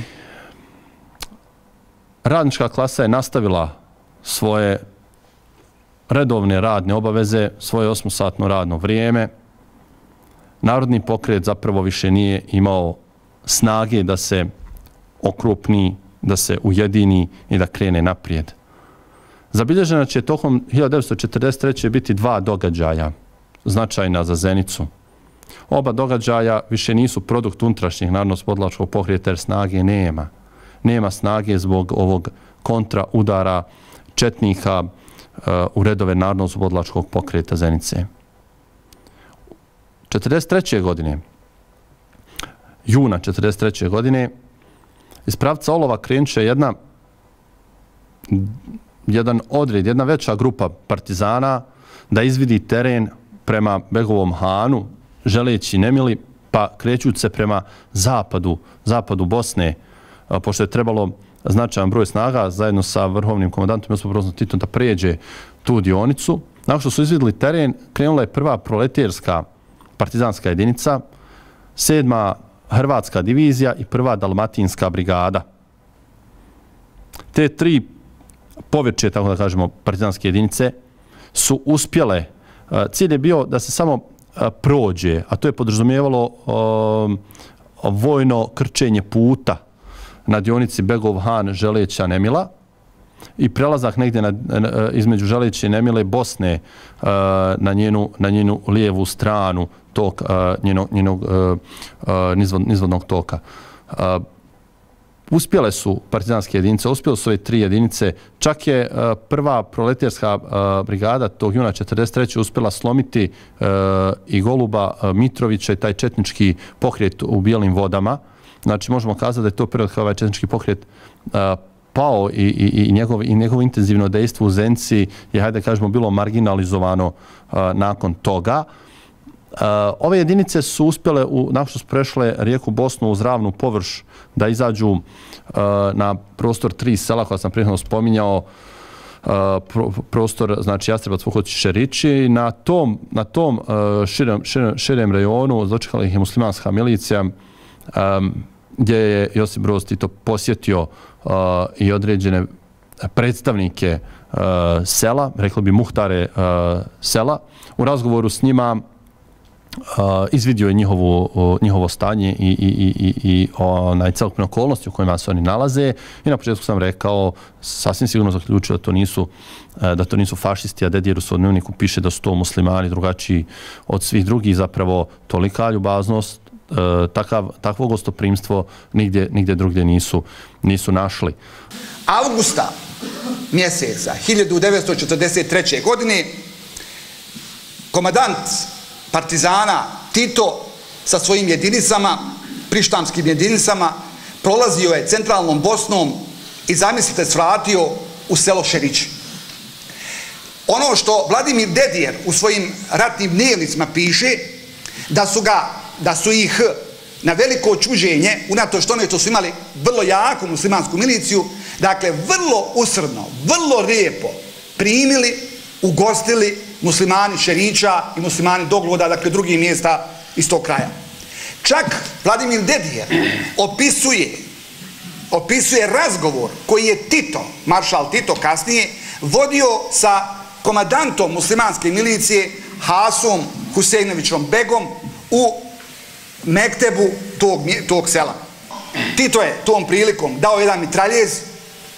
radnička klasa je nastavila svoje redovne radne obaveze, svoje osmosatno radno vrijeme. Narodni pokret zapravo više nije imao snage da se okrupni, da se ujedini i da krene naprijed. Zabilježena će tokom hiljadu devetsto četrdeset treće biti dva događaja značajna za Zenicu. Oba događaja više nisu produkt unutrašnjih narodno-oslobodilačkog pokreta jer snage nema. Nema snage zbog ovog kontra udara četnika uh, u redove narodno-oslobodilačkog pokreta Zenice. četrdeset treće godine, juna četrdeset treće godine, iz pravca Olova krenut će jedna, jedan odred, jedna veća grupa partizana da izvidi teren prema Begovom Hanu, želeći nemili, pa krećući se prema zapadu, zapadu Bosne, pošto je trebalo značajan broj snaga zajedno sa vrhovnim komandantom Josipom Brozom Titom da pređe tu dionicu. Nakon što su izvidili teren, krenula je prva proletjerska partizanska jedinica, sedma Hrvatska divizija i prva Dalmatinska brigada. Te tri poveće, tako da kažemo, partizanske jedinice su uspjele. Cilj je bio da se samo prođe, a to je podrazumijevalo vojno krčenje puta na dionici Begov Han, Želeća, Nemila i prelazak negdje na, između Želeće i Nemile Bosne na njenu, na njenu lijevu stranu tog njenog, njenog nizvodnog toka. Uspjele su partizanske jedinice, uspjele su ove tri jedinice, čak je prva proletjerska brigada tog juna četrdeset treće uspjela slomiti i Goluba Mitrovića i taj četnički pokret u Bijelim vodama. Znači možemo kazati da je to period kao ovaj četnički pokret pao i, i, i, njegov, i njegovo intenzivno dejstvo u Zenici je, hajde kažemo, bilo marginalizovano nakon toga. Uh, ove jedinice su uspjele, u, nakon što su prešle rijeku Bosnu uz ravnu površ, da izađu uh, na prostor tri sela koja sam prethodno spominjao, uh, pro, prostor, znači Jastrebac, Vuhoć i Šerići. Na tom, na tom uh, širem, širem, širem rejonu dočekala ih je muslimanska milicija, um, gdje je Josip Broz Tito posjetio uh, i određene predstavnike uh, sela, rekli bi muhtare uh, sela. U razgovoru s njima Uh, izvidio je njihovo, uh, njihovo stanje i, i, i, i onaj celokupne okolnosti u kojima se oni nalaze i na početku sam rekao, sasvim sigurno zaključio da to nisu, uh, da to nisu fašisti, a Dedijeru su u dnevniku piše da su to muslimani drugačiji od svih drugih, zapravo tolika ljubaznost, uh, takav, takvo gostoprimstvo nigdje, nigdje drugdje nisu, nisu našli. Avgusta mjeseca hiljadu devetsto četrdeset treće. godine komandant partizana Tito sa svojim jedinicama, prištamskim jedinicama, prolazio je centralnom Bosnom i zamislite svratio u selo Šerići. Ono što Vladimir Dedijer u svojim ratnim dnevnicima piše, da su ga, da su ih na veliko čuđenje, unatoč tome što su imali vrlo jaku muslimansku miliciju, dakle vrlo usrdno, vrlo lijepo primili, ugostili muslimani Šerića i muslimani Dogloda, dakle drugih mjesta iz tog kraja. Čak Vladimir Dedijer opisuje, opisuje razgovor koji je Tito, maršal Tito kasnije, vodio sa komandantom muslimanske milicije Hasom Huseinovićom Begom u mektebu tog, tog sela. Tito je tom prilikom dao jedan mitraljez,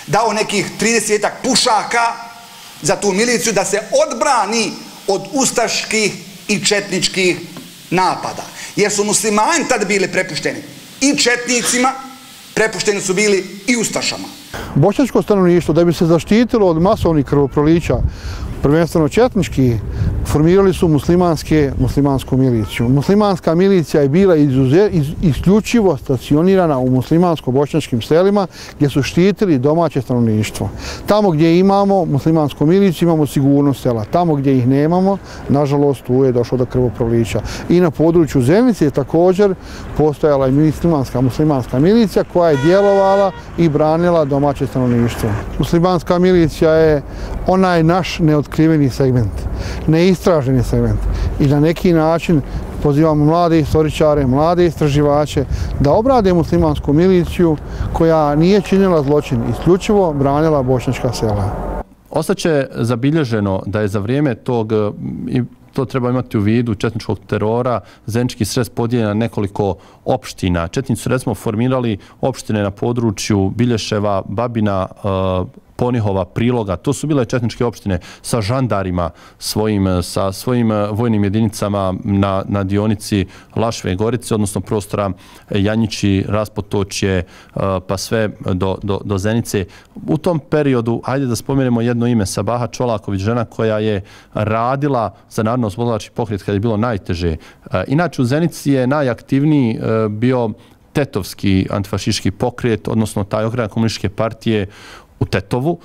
dao nekih tridesetak pušaka za tu miliciju da se odbrani od ustaških i četničkih napada. Jer su muslimani tad bili prepušteni i četnicima, prepušteni su bili i ustašama. Bošnjačko stanovništvo, da bi se zaštitilo od masovnih krvoprolića, prvenstveno četnički, formirali su muslimanske, muslimansku miliciju. Muslimanska milicija je bila izuze, iz, isključivo stacionirana u muslimansko-bošnjačkim selima gdje su štitili domaće stanovništvo. Tamo gdje imamo muslimansku miliciju imamo sigurnost sela. Tamo gdje ih nemamo, nažalost, tu je došlo do krvoprolića. I na području Zenice je također postojala i muslimanska, muslimanska milicija koja je djelovala i branila domaće stanovništvo. Muslimanska milicija je onaj naš neotkriveni segment, neistraženi segment i na neki način pozivamo mlade istoričare, mlade istraživače da obrade muslimansku miliciju koja nije činila zločin, isključivo branila bošnjačka sela. Ostaće zabilježeno da je za vrijeme tog, i to treba imati u vidu, četničkog terora, Zenički srez podijeljen na nekoliko opština. Četnici su recimo formirali opštine na području Bilješeva, Babina, Ponihova, Priloga. To su bile četničke opštine sa žandarima svojim, sa svojim vojnim jedinicama na, na dionici Lašve i Gorice, odnosno prostora Janjići, Raspotočje, pa sve do, do, do Zenice. U tom periodu, ajde da spomenemo jedno ime, Sabaha Čolaković, žena koja je radila za Narodno-oslobodilački pokret kada je bilo najteže. Inače, u Zenici je najaktivniji bio tetovski antifašistički pokret, odnosno taj ogranak komunističke partije u Tetovu.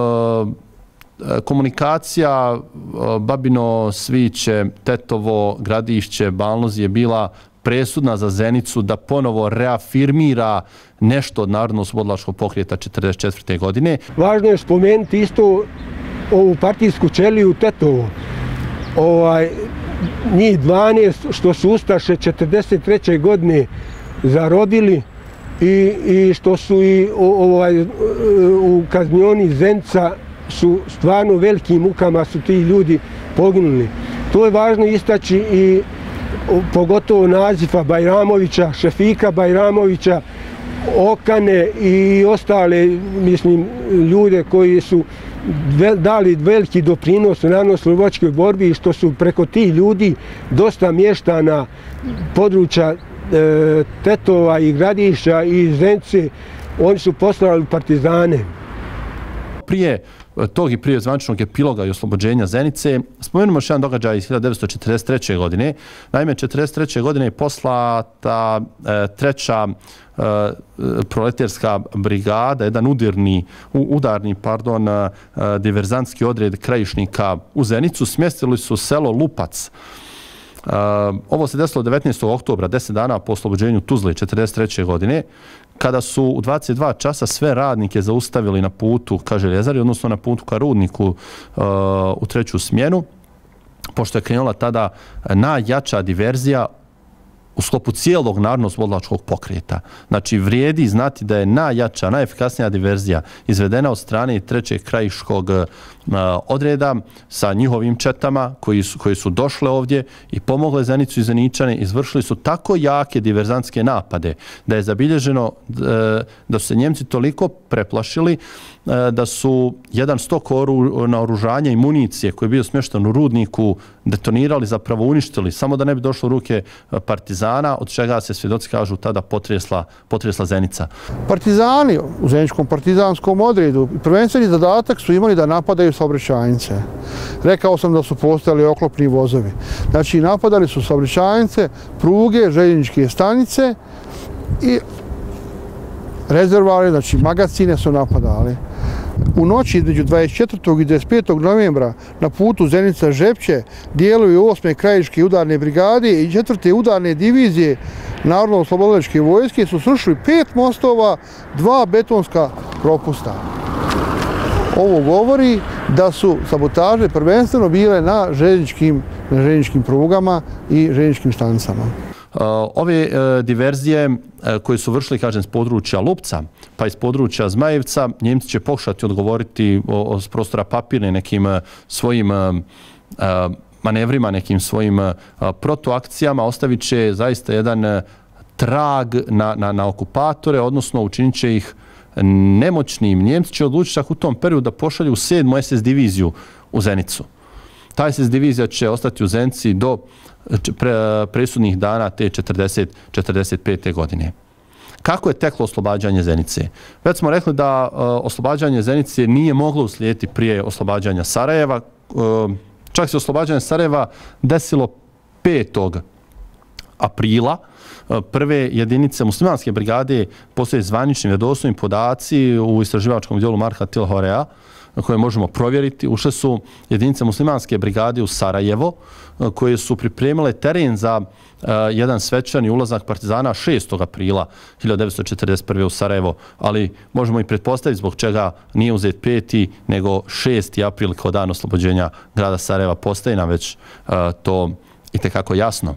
Komunikacija Babino, Sviće, Tetovo, Gradišće, Balnoz je bila presudna za Zenicu da ponovo reafirmira nešto od Narodno-oslobodilačkog pokreta četrdeset četvrte godine. Važno je spomenuti isto ovu partijsku ćeliju u Tetovu. Ovaj, njih dvanaest što su ustaše četrdeset treće godine zarobili i, i što su i ovaj, u kaznioni Zenica su stvarno velikim mukama su ti ljudi poginuli. To je važno istaći i pogotovo Nazifa Bajramovića, Šefika Bajramovića, Okane i ostale, mislim, ljude koji su dali veliki doprinos u narodno-oslobodilačkoj borbi i što su preko tih ljudi dosta mještana područja e, Tetova i Gradišća i Zenice, oni su poslali partizane. Prije tog i prije zvaničnog epiloga i oslobođenja Zenice, spomenimo još jedan događaj iz hiljadu devetsto četrdeset treće. godine. Naime, četrdeset treće. godine je poslata e, treća e, proletarska brigada, jedan udarni, udarni pardon, e, diverzantski odred krajišnika u Zenicu. Smjestili su selo Lupac. Uh, ovo se desilo devetnaestog oktobra, deset dana po oslobođenju Tuzle četrdeset treće. godine, kada su u dvadeset dva časa sve radnike zaustavili na putu ka željezari, odnosno na putu ka rudniku uh, u treću smjenu, pošto je krenula tada najjača diverzija u sklopu cijelog narodno-oslobodilačkog pokreta. Znači, vrijedi znati da je najjača, najefikasnija diverzija izvedena od strane trećeg krajiškog odreda sa njihovim četama koji su, koji su došle ovdje i pomogle Zenicu i Zeničane, izvršili su tako jake diverzantske napade da je zabilježeno da su se Njemci toliko preplašili da su jedan stok naoružanja i municije koji je bio smješten u rudniku detonirali, zapravo uništili, samo da ne bi došlo u ruke partizana, od čega se svjedoci kažu tada potresla, potresla Zenica. Partizani u Zeničkom partizanskom odredu prvenstveni zadatak su imali da napadaju saobraćajnice. Rekao sam da su postojali oklopni vozovi. Znači, napadali su saobraćajnice, pruge, željezničke stanice i rezervoare, znači magacine su napadali. U noći između dvadeset četvrtog i dvadeset petog novembra na putu Zenica-Žepće djeluju osme krajiške udarne brigade i četvrte udarne divizije Narodno-oslobodilačke vojske su srušili pet mostova, dva betonska propusta. Ovo govori da su sabotaže prvenstveno bile na željezničkim, na željezničkim prugama i željezničkim stanicama. Ove diverzije koje su vršili, kažem, s područja Lupca, pa iz područja Zmajevca, Njemci će pokušati odgovoriti s prostora Papirne nekim svojim manevrima, nekim svojim protuakcijama, ostavit će zaista jedan trag na, na, na okupatore, odnosno učinit će ih nemoćnim, Njemci će odlučiti čak u tom periodu da pošalju sedmu es es diviziju u Zenicu. Ta es es divizija će ostati u Zenici do presudnih dana te četrdeset četrdeset pete godine. Kako je teklo oslobađanje Zenice? Već smo rekli da uh, oslobađanje Zenice nije moglo uslijediti prije oslobađanja Sarajeva. Uh, čak se oslobađanje Sarajeva desilo petog aprila. Uh, prve jedinice muslimanske brigade, postoje zvanični vjerodostojni podaci u istraživačkom djelu Marka Tilhorea, koje možemo provjeriti. Ušle su jedinice muslimanske brigade u Sarajevo, koje su pripremile teren za uh, jedan svečani ulazak partizana šestog aprila hiljadu devetsto četrdeset prve. u Sarajevo, ali možemo i pretpostaviti zbog čega nije uzet peti nego šesti april kao dan oslobođenja grada Sarajeva. Postaje nam već uh, to itekako jasno.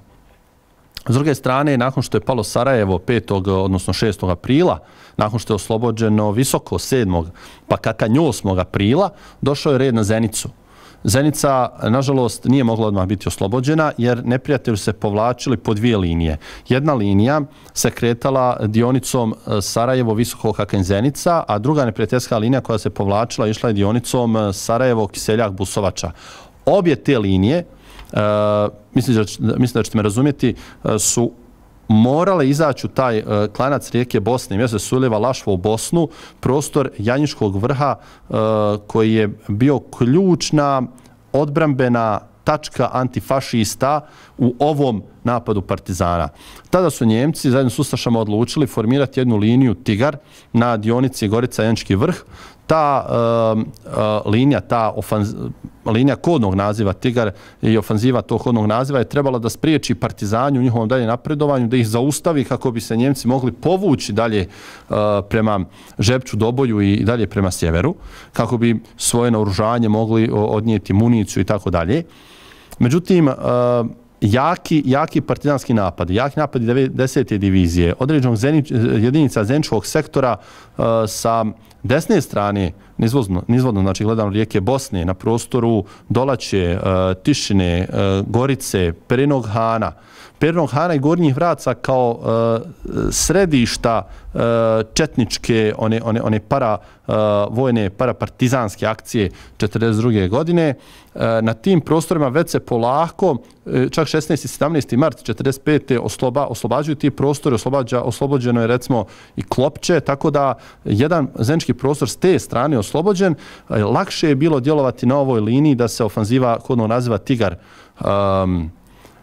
S druge strane, nakon što je palo Sarajevo petog odnosno šestog aprila, nakon što je oslobođeno Visoko sedmog pa kakanj osmog aprila, došao je red na Zenicu. Zenica, nažalost, nije mogla odmah biti oslobođena jer neprijatelji se povlačili po dvije linije. Jedna linija se kretala dionicom Sarajevo, Visoko, kakanj, Zenica, a druga neprijateljska linija koja se povlačila išla je dionicom Sarajevo, Kiseljak, Busovača. Obje te linije, Uh, mislim, da, mislim da ćete me razumjeti, uh, su morale izaći u taj uh, klanac rijeke Bosne, mjesto se ulijeva Lašvo u Bosnu, prostor Janjiškog vrha uh, koji je bio ključna odbrambena tačka antifašista u ovom napadu partizana. Tada su Njemci zajedno s ustašama odlučili formirati jednu liniju Tigar na dionici Gorica-Janjiški vrh. Ta uh, uh, linija, ta ofanz, linija kodnog naziva Tigar i ofanziva tog kodnog naziva je trebala da spriječi partizani u njihovom dalje napredovanju, da ih zaustavi kako bi se Njemci mogli povući dalje uh, prema Žepču, Doboju i dalje prema sjeveru, kako bi svoje naoružanje mogli odnijeti municiju i tako dalje. Međutim, uh, Jaki, jaki partizanski napad, jaki napad desete divizije, određenog zeni, jedinica Zeničkog sektora uh, sa desne strane, nizvodno, nizvodno, znači gledano rijeke Bosne, na prostoru Dolače, uh, Tišine, uh, Gorice, Perinog Hana, Perinog Hana i Gornjih Vraca kao uh, središta uh, četničke, one, one, one para uh, vojne, parapartizanske akcije četrdeset druge. godine. Uh, na tim prostorima već se polako, uh, čak šesnaesti i sedamnaesti mart četrdeset pete. Osloba, oslobađuju ti prostori, oslobađa, oslobođeno je recimo i Klopče, tako da jedan zenički prostor s te strane oslobođen. Uh, lakše je bilo djelovati na ovoj liniji da se ofanziva kodno naziva Tigar um,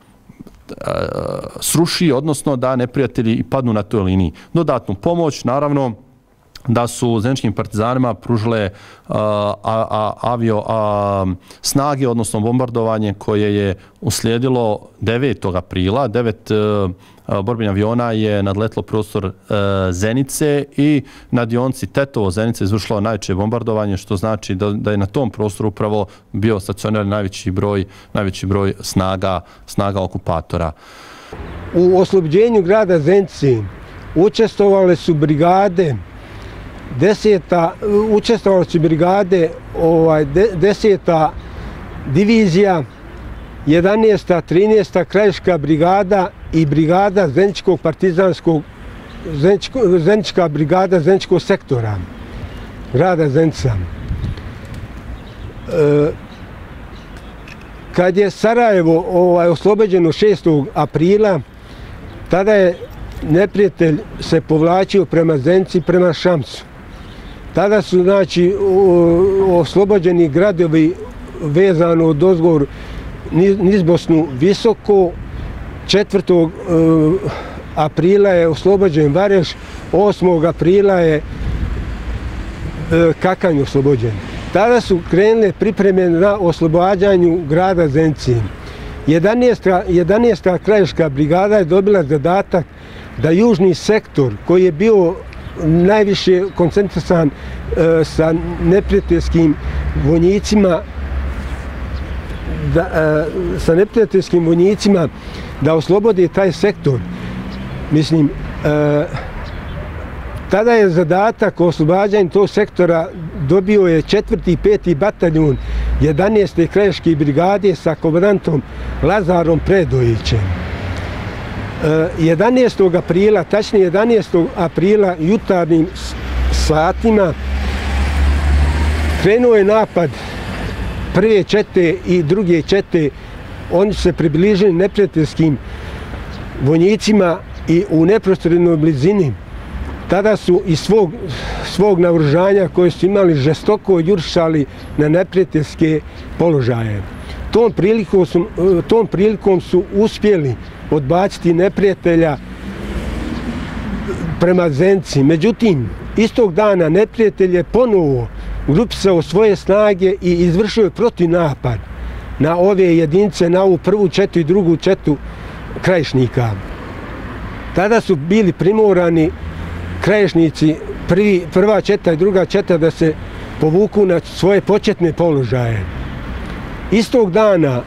sruši, odnosno da neprijatelji padnu na toj liniji. Dodatnu pomoć, naravno, da su zeničkim partizanima pružile uh, a, a, avio a, snage, odnosno bombardovanje koje je uslijedilo devetog aprila. Devet uh, borbenih aviona je nadletlo prostor uh, Zenice i na dionci Tetovo Zenice izvršilo najveće bombardovanje, što znači da, da je na tom prostoru upravo bio stacioniran najveći broj, najveći broj snaga, snaga okupatora. U oslobođenju grada Zenice učestvovale su brigade Deseta, učestvovali su brigade, ovaj, de, deseta divizija, jedanaesta, trinaesta krajiška brigada i brigada Zeničkog partizanskog, Zeničko, Zenička brigada Zeničkog sektora grada Zenica. E, kad je Sarajevo ovaj, oslobođeno šestog aprila, tada je neprijatelj se povlačio prema Zenici, prema Šamcu. Tada su, znači, oslobođeni gradovi vezano od ozgor niz Bosnu Visoko. četvrtog aprila je oslobođen Vareš, osmog aprila je Kakanj oslobođen. Tada su krenule pripreme na oslobađanju grada Zenice. jedanaesta krajiška brigada je dobila zadatak da južni sektor koji je bio najviše koncentrisan e, sa neprijateljskim vojnicima da, e, sa neprijateljskim vojnicima da oslobode taj sektor. Mislim, e, tada je zadatak o oslobađanju tog sektora dobio je četvrti i peti bataljon jedanaeste krajiške brigade sa komandantom Lazarom Predojićem. jedanaestog aprila, tačnije jedanaestog aprila jutarnjim satima krenuo je napad prve čete i druge čete. Oni su se približili neprijateljskim vojnicima i u neposrednoj blizini tada su iz svog, svog naoružanja koje su imali žestoko jurišali na neprijateljske položaje. Tom prilikom su, tom prilikom su uspjeli odbaciti neprijatelja prema Zenici. Međutim, istog dana neprijatelj je ponovo grupisao svoje snage i izvršio protivnapad na ove jedinice, na ovu prvu četu i drugu četu Krajišnika. Tada su bili primorani Krajišnici, prvi, prva četa i druga četa, da se povuku na svoje početne položaje. Istog dana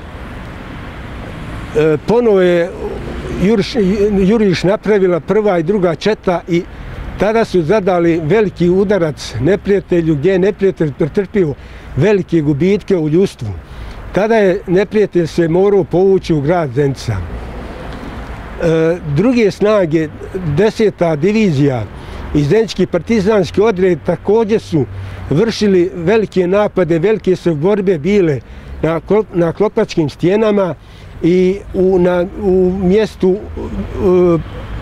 e, ponovo je Juriš, Juriš napravila prva i druga četa i tada su zadali veliki udarac neprijatelju, gdje je neprijatelj pretrpio velike gubitke u ljudstvu. Tada je neprijatelj se morao povući u grad Zenica. E, druge snage, deseta divizija i Zenički partizanski odred također su vršili velike napade, velike su borbe bile na, na Klopačkim stijenama i u, na, u mjestu, u,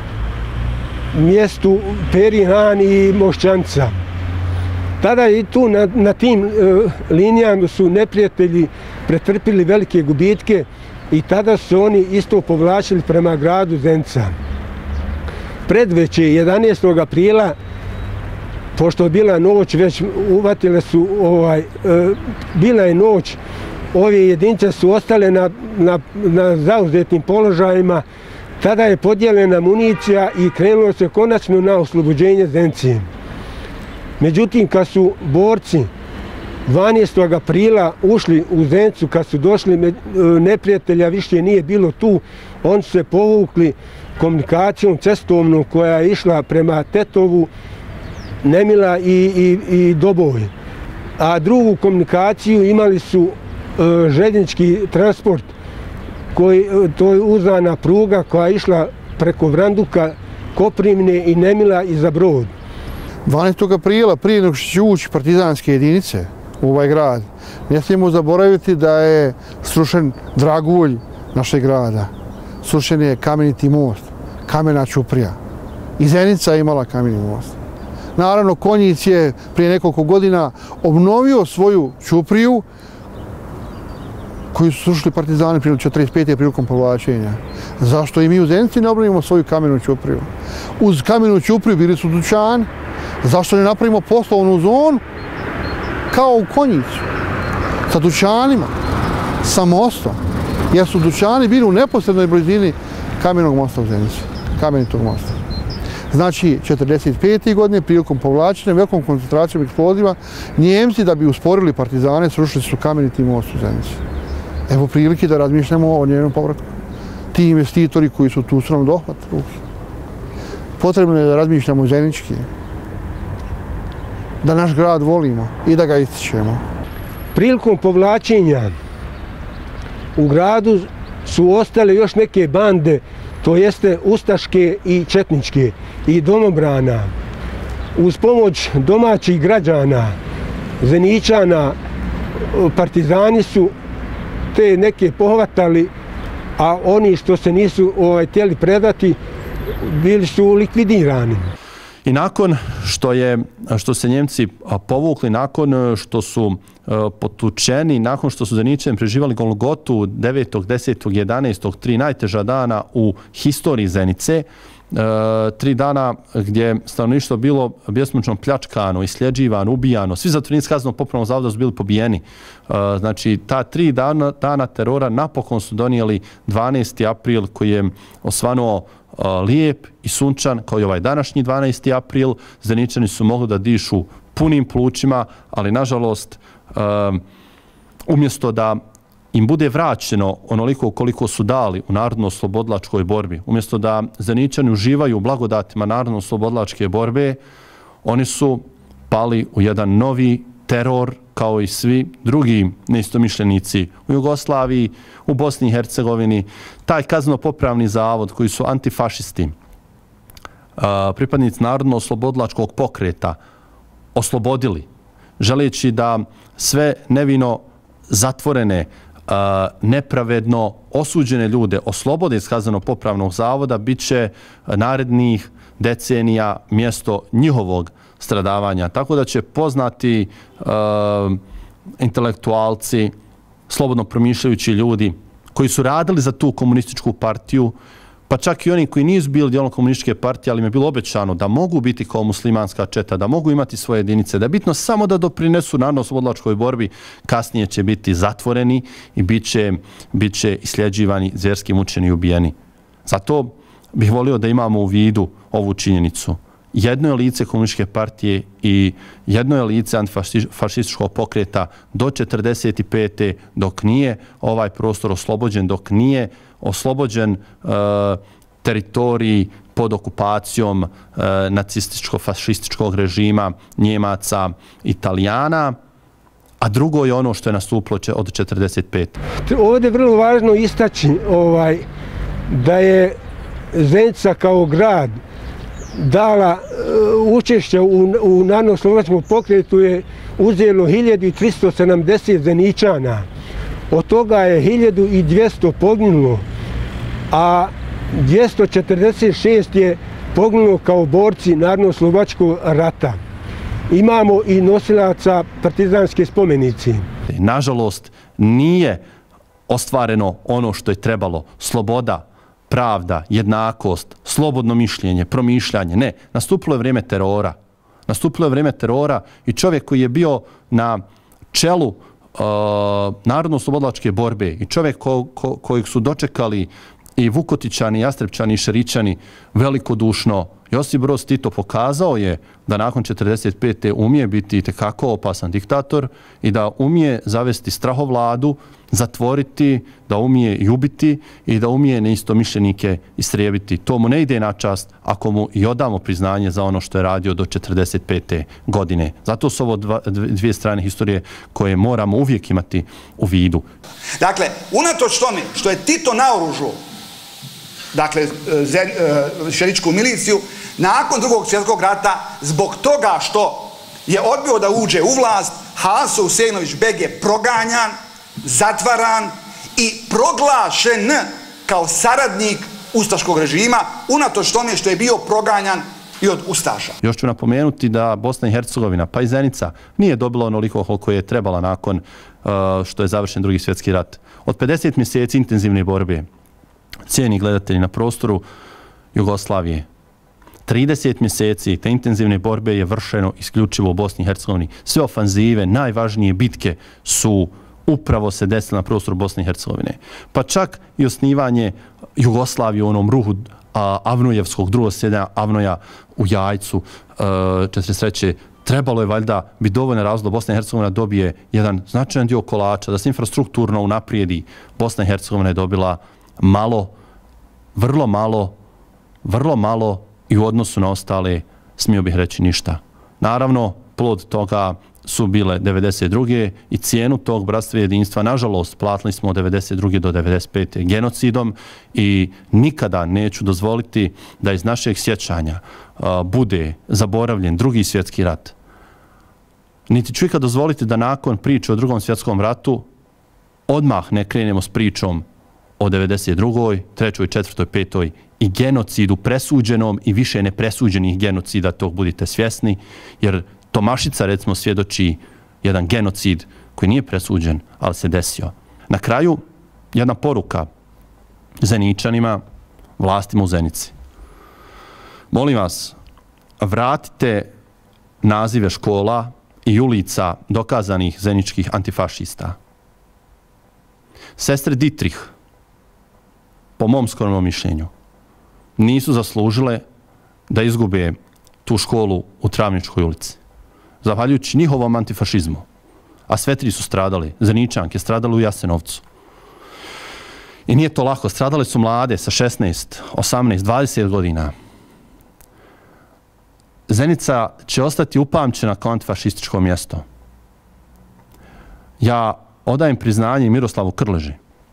mjestu Perihan i Mošćanca. Tada i tu na, na tim uh, linijama su neprijatelji pretrpili velike gubitke i tada su oni isto povlačili prema gradu Zenica. Predveće jedanaestog aprila, pošto je bila noć, već uvatile su, ovaj, uh, bila je noć, ove jedinice su ostale na, na, na zauzetim položajima, tada je podijeljena municija i krenulo se konačno na oslobođenje Zenice. Međutim, kad su borci dvanaestog aprila ušli u Zenicu, kad su došli, neprijatelja više nije bilo tu, oni su se povukli komunikacijom cestovnom koja je išla prema Tetovu, Nemila i, i, i Doboj. A drugu komunikaciju imali su e, željeznički transport, koji, to je uzana pruga koja je išla preko Vranduka, Koprivne i Nemila i za Brod. dvanaestog aprila, prije nego što će ući partizanske jedinice u ovaj grad, ne smijemo zaboraviti da je srušen dragulj našeg grada. Srušen je Kameniti most, Kamena ćuprija. I Zenica je imala Kameni most. Naravno, Konjic je prije nekoliko godina obnovio svoju ćupriju koju su srušili partizani prije četrdeset pete prilikom povlačenja. Zašto i mi u Zenici ne obnovimo svoju kamenu ćupriju? Uz kamenu ćupriju bili su dućani. Zašto ne napravimo poslovnu zonu kao u Konjicu? Sa dućanima, sa mostom. Jer su dućani bili u neposrednoj blizini kamenog mosta u Zenici. Kamenitog mosta. Znači, četrdeset pete godine prilikom povlačenja velikom koncentracijom eksploziva, Njemci da bi usporili partizane srušili su Kameniti most u Zenici. Evo prilike da razmišljamo o njenom povratku. Ti investitori koji su tu su nam dohvat ruke. Potrebno je da razmišljamo zenički. Da naš grad volimo i da ga ističemo. Prilikom povlačenja u gradu su ostale još neke bande, to jeste ustaške i četničke i domobrana. Uz pomoć domaćih građana, Zeničana, partizani su te neke pohvatali, a oni što se nisu ovaj, htjeli predati, bili su likvidirani. I nakon što, je, što se Njemci povukli, nakon što su potučeni, nakon što su Zeničani preživali Golgotu devetog, desetog, jedanaestog, tri najteža dana u historiji Zenice, tri dana gdje stanovništvo bilo bjesomučno pljačkano, isljeđivano, ubijano, svi zatvorenici kaznenog popravnog zavoda su bili pobijeni. Znači, ta tri dana, dana terora napokon su donijeli dvanaesti april koji je osvanuo lijep i sunčan kao i ovaj današnji dvanaesti april. Zeničani su mogli da dišu punim plućima, ali nažalost umjesto da im bude vraćeno onoliko koliko su dali u narodno-oslobodlačkoj borbi, umjesto da Zeničani uživaju u blagodatima narodno-oslobodlačke borbe, oni su pali u jedan novi teror kao i svi drugi neistomišljenici u Jugoslaviji, u Bosni i Hercegovini. Taj kazneno-popravni zavod koji su antifašisti, pripadnici narodno-oslobodlačkog pokreta, oslobodili, želeći da sve nevino zatvorene, nepravedno osuđene ljude oslobode iz kazneno-popravnog zavoda, bit će narednih decenija mjesto njihovog stradavanja. Tako da će poznati intelektualci, slobodno promišljajući ljudi koji su radili za tu komunističku partiju, pa čak i oni koji nisu bili dijelom komunističke partije, ali im je bilo obećano da mogu biti kao muslimanska četa, da mogu imati svoje jedinice, da je bitno samo da doprinesu narodno-oslobodilačkoj borbi, kasnije će biti zatvoreni i bit će, bit će isljeđivani, zvjerski mučeni i ubijeni. Zato bih volio da imamo u vidu ovu činjenicu. Jedno je lice komunističke partije i jedno je lice antifašističkog pokreta do četrdeset pete dok nije ovaj prostor oslobođen, dok nije oslobođen uh, teritorij pod okupacijom uh, nacističko-fašističkog režima Njemaca, Italijana, a drugo je ono što je nastupilo od četrdeset pete. Ovdje je vrlo važno istaći ovaj, da je Zenica kao grad dala uh, učešće u, u narodno-oslobodilačkom pokretu je uzelo hiljadu tristo sedamdeset Zeničana. Od toga je hiljadu dvjesto poginulo, a dvjesto četrdeset šest je poginulo kao borci narodno-oslobodilačkog rata. Imamo i nosilaca partizanske spomenici. Nažalost, nije ostvareno ono što je trebalo. Sloboda, pravda, jednakost, slobodno mišljenje, promišljanje. Ne, nastupilo je vrijeme terora. Nastupilo je vrijeme terora i čovjek koji je bio na čelu Uh, narodno-oslobodilačke borbe i čovjek ko, ko, kojeg su dočekali i Vukotićani, Jastrepčani i Šerićani velikodušno, Josip Broz Tito pokazao je da nakon četrdeset pete umije biti itekako opasan diktator i da umije zavesti strahovladu, zatvoriti, da umije i ubiti i da umije neistomišljenike istrijebiti. To mu ne ide na čast ako mu i odamo priznanje za ono što je radio do četrdeset pete godine. Zato su ovo dva, dvije strane historije koje moramo uvijek imati u vidu. Dakle, unatoč tome što je Tito naoružao, dakle, šeričku miliciju, nakon drugog svjetskog rata, zbog toga što je odbio da uđe u vlast, Haso Husejnović Beg je proganjan, zatvaran i proglašen kao saradnik ustaškog režima, unatoč tome što je bio proganjan i od ustaša. Još ću napomenuti da Bosna i Hercegovina, pa i Zenica, nije dobila onoliko koliko je trebala nakon uh, što je završen drugi svjetski rat. Od pedeset mjeseci intenzivne borbe, cijeni gledatelji na prostoru Jugoslavije, trideset mjeseci te intenzivne borbe je vršeno isključivo u Bosni i Hercegovini. Sve ofanzive, najvažnije bitke su upravo se desile na prostoru Bosne i Hercegovine. Pa čak i osnivanje Jugoslavije u onom ruhu a, Avnojevskog, drugog sjedanja Avnoja u Jajcu, četrdeset treće trebalo je valjda biti dovoljno razlog da Bosna i Hercegovina dobije jedan značajan dio kolača, da se infrastrukturno unaprijedi. Bosna i Hercegovina je dobila malo, vrlo malo, vrlo malo i u odnosu na ostale, smio bih reći, ništa. Naravno, plod toga su bile devedeset druge i cijenu tog bratstva i jedinstva, nažalost, platili smo od devedeset druge do devedeset pete genocidom i nikada neću dozvoliti da iz našeg sjećanja uh, bude zaboravljen drugi svjetski rat. Niti ću ikad dozvoliti da nakon priče o drugom svjetskom ratu odmah ne krenemo s pričom o devedeset drugoj, trećoj, četvrtoj, petoj i genocidu presuđenom i više nepresuđenih genocida, tog budite svjesni, jer Tomašica, recimo, svjedoči jedan genocid koji nije presuđen, ali se desio. Na kraju, jedna poruka Zeničanima, vlastima u Zenici. Molim vas, vratite nazive škola i ulica dokazanih zeničkih antifašista. Sestre Dietrich, po mom skromnom mišljenju, nisu zaslužile da izgube tu školu u Travničkoj ulici. Zahvaljujući njihovom antifašizmu. A sve tri su stradali. Zeničanke stradali u Jasenovcu. I nije to lako. Stradale su mlade sa šesnaest, osamnaest, dvadeset godina. Zenica će ostati upamćena kao antifašističko mjesto. Ja odajem priznanje Miroslavu Krleži.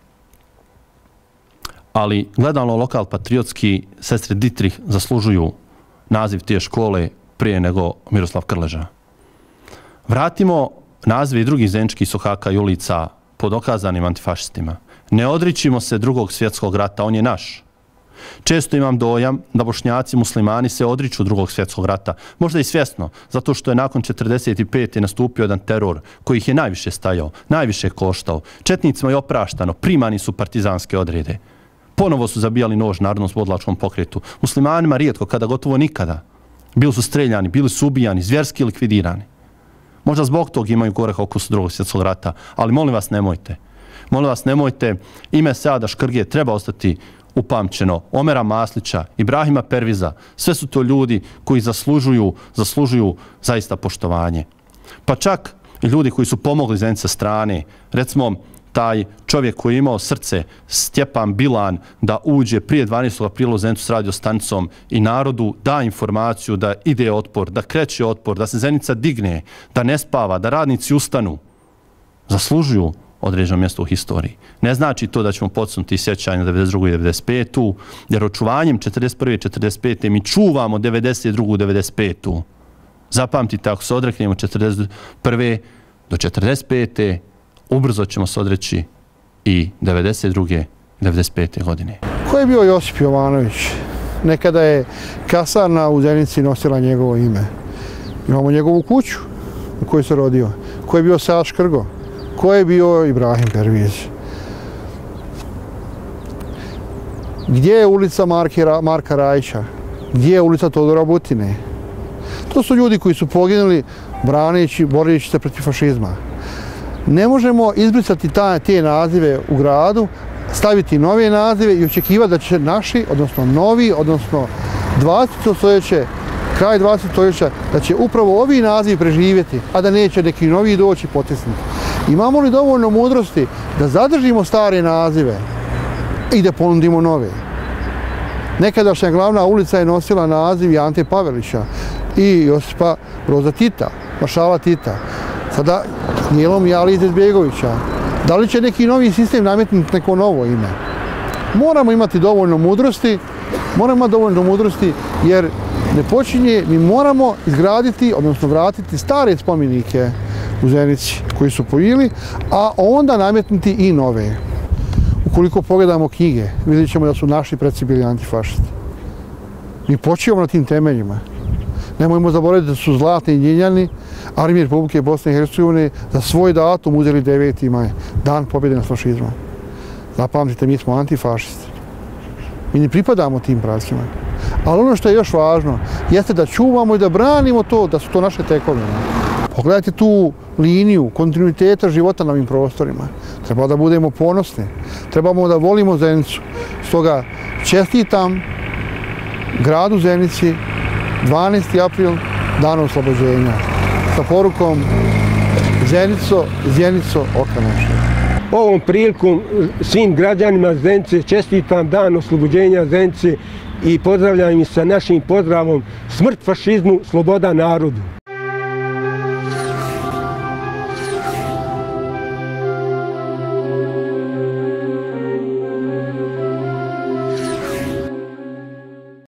Ali gledano lokal patriotski, sestre Dietrich zaslužuju naziv te škole prije nego Miroslav Krleža. Vratimo nazive i drugih zeničkih sokaka i ulica pod dokazanim antifašistima. Ne odričimo se drugog svjetskog rata, on je naš. Često imam dojam da Bošnjaci muslimani se odriču drugog svjetskog rata, možda i svjesno, zato što je nakon četrdeset pete nastupio jedan teror koji ih je najviše stajao, najviše koštao. Četnicima je opraštano, primani su partizanske odrede. Ponovo su zabijali nož narodno-slobodilačkom pokretu. Muslimanima rijetko, kada gotovo nikada. Bili su streljani, bili su ubijani, zvjerski likvidirani. Možda zbog tog imaju goreh okus drugog svjetskog rata, ali molim vas nemojte. Molim vas nemojte, ime Seada Škrge treba ostati upamćeno, Omera Maslića, Ibrahima Perviza, sve su to ljudi koji zaslužuju, zaslužuju zaista poštovanje. Pa čak i ljudi koji su pomogli Zenici sa strane, recimo taj čovjek koji je imao srce, Stjepan Bilan, da uđe prije dvanaestog aprila u Zenicu s radiostanicom i narodu da informaciju da ide otpor, da kreće otpor, da se Zenica digne, da ne spava, da radnici ustanu, zaslužuju određeno mjesto u historiji. Ne znači to da ćemo podsnuti sjećanje na devedeset drugu i devedeset petu, jer očuvanjem četrdeset prve i četrdeset pete mi čuvamo devedeset drugu i devedeset petu. Zapamtite, ako se odreknemo četrdeset prve do četrdeset pete, ubrzo ćemo se odreći i devedeset druge i devedeset pete godine. Ko je bio Josip Jovanović? Nekada je kasarna u Zenici nosila njegovo ime. Imamo njegovu kuću u kojoj se rodio. Ko je bio Sead Škrgo? Ko je bio Ibrahim Perviz? Gdje je ulica Marka Rajića? Gdje je ulica Todora Butine? To su ljudi koji su poginuli braneći, boreći se protiv fašizma. Ne možemo izbrisati ta, te nazive u gradu, staviti nove nazive i očekivati da će naši, odnosno novi, odnosno dvadeseto stoljeće, kraj dvadesetog stoljeća, da će upravo ovi nazivi preživjeti, a da neće neki novi doći potisnuti. Imamo li dovoljno mudrosti da zadržimo stare nazive i da ponudimo nove? Nekadašnja glavna ulica je nosila naziv Ante Pavelića i Josipa Broza Tita, maršala Tita. Sada Nijelom Jali Izetbegovića. Da li će neki novi sistem nametnuti neko novo ime? Moramo imati dovoljno mudrosti, moramo imati dovoljno mudrosti jer ne počinje, mi moramo izgraditi, odnosno vratiti stare spomenike u Zenici koji su pojili, a onda nametnuti i nove. Ukoliko pogledamo knjige, vidjet ćemo da su naši preci bili antifašisti. Mi počivamo na tim temeljima. Nemojmo zaboraviti da su Zlatni i Ljiljani, Armije Republike Bosne i Hercegovine, za svoj datum uzeli deveti maj, dan pobjede nad fašizmom. Zapamtite, mi smo antifašisti. Mi ne pripadamo tim pravcima. Ali ono što je još važno, jeste da čuvamo i da branimo to, da su to naše tekovine. Pogledajte tu liniju kontinuiteta života na ovim prostorima. Treba da budemo ponosni. Trebamo da volimo Zenicu. Stoga čestitam gradu Zenici dvanaesti april, dan oslobođenja. Sa porukom Zenico, Zjenico, okrenuše. Ovom prilikom svim građanima Zenice čestitam dan oslobođenja Zenice i pozdravljam ih sa našim pozdravom smrt fašizmu, sloboda narodu.